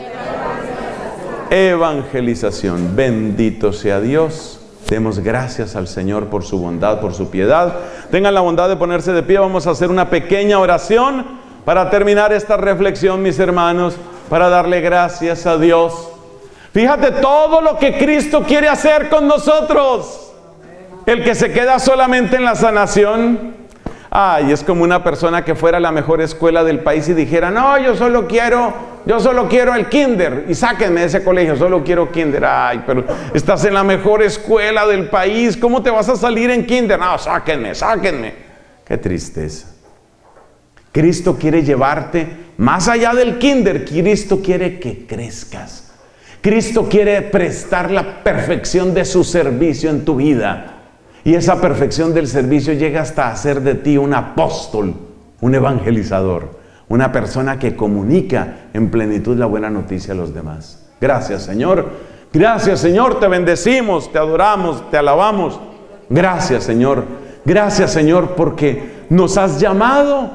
Evangelización. Bendito sea Dios. Demos gracias al Señor por su bondad, por su piedad. Tengan la bondad de ponerse de pie. Vamos a hacer una pequeña oración para terminar esta reflexión, mis hermanos, para darle gracias a Dios. Fíjate todo lo que Cristo quiere hacer con nosotros. El que se queda solamente en la sanación. Ay, es como una persona que fuera a la mejor escuela del país y dijera, no, yo solo quiero, yo solo quiero el kinder, y sáquenme de ese colegio, solo quiero kinder. Ay, pero estás en la mejor escuela del país, ¿cómo te vas a salir en kinder? No, sáquenme, sáquenme. Qué tristeza. Cristo quiere llevarte más allá del kinder. Cristo quiere que crezcas. Cristo quiere prestar la perfección de su servicio en tu vida. Y esa perfección del servicio llega hasta hacer de ti un apóstol, un evangelizador, una persona que comunica en plenitud la buena noticia a los demás. Gracias, Señor. Gracias, Señor. Te bendecimos, te adoramos, te alabamos. Gracias, Señor. Gracias, Señor, porque nos has llamado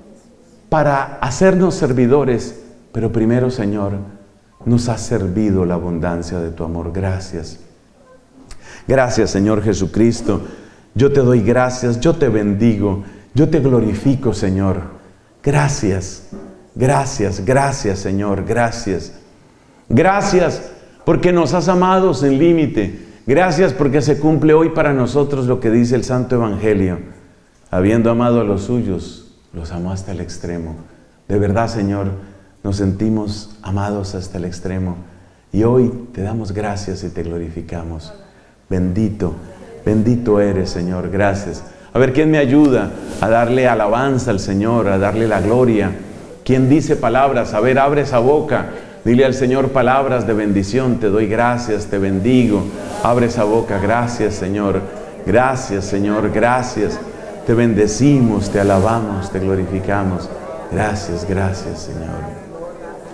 para hacernos servidores. Pero primero, Señor, nos has servido la abundancia de tu amor. Gracias. Gracias, Señor Jesucristo. Yo te doy gracias, yo te bendigo, yo te glorifico, Señor. Gracias, gracias, gracias, Señor, gracias. Gracias porque nos has amado sin límite. Gracias porque se cumple hoy para nosotros lo que dice el Santo Evangelio. Habiendo amado a los suyos, los amó hasta el extremo. De verdad, Señor, nos sentimos amados hasta el extremo. Y hoy te damos gracias y te glorificamos. Bendito, bendito eres, Señor, gracias. A ver, ¿quién me ayuda a darle alabanza al Señor, a darle la gloria? ¿Quién dice palabras? A ver, abre esa boca. Dile al Señor palabras de bendición. Te doy gracias, te bendigo. Abre esa boca. Gracias, Señor. Gracias, Señor. Gracias. Te bendecimos, te alabamos, te glorificamos. Gracias, gracias, Señor.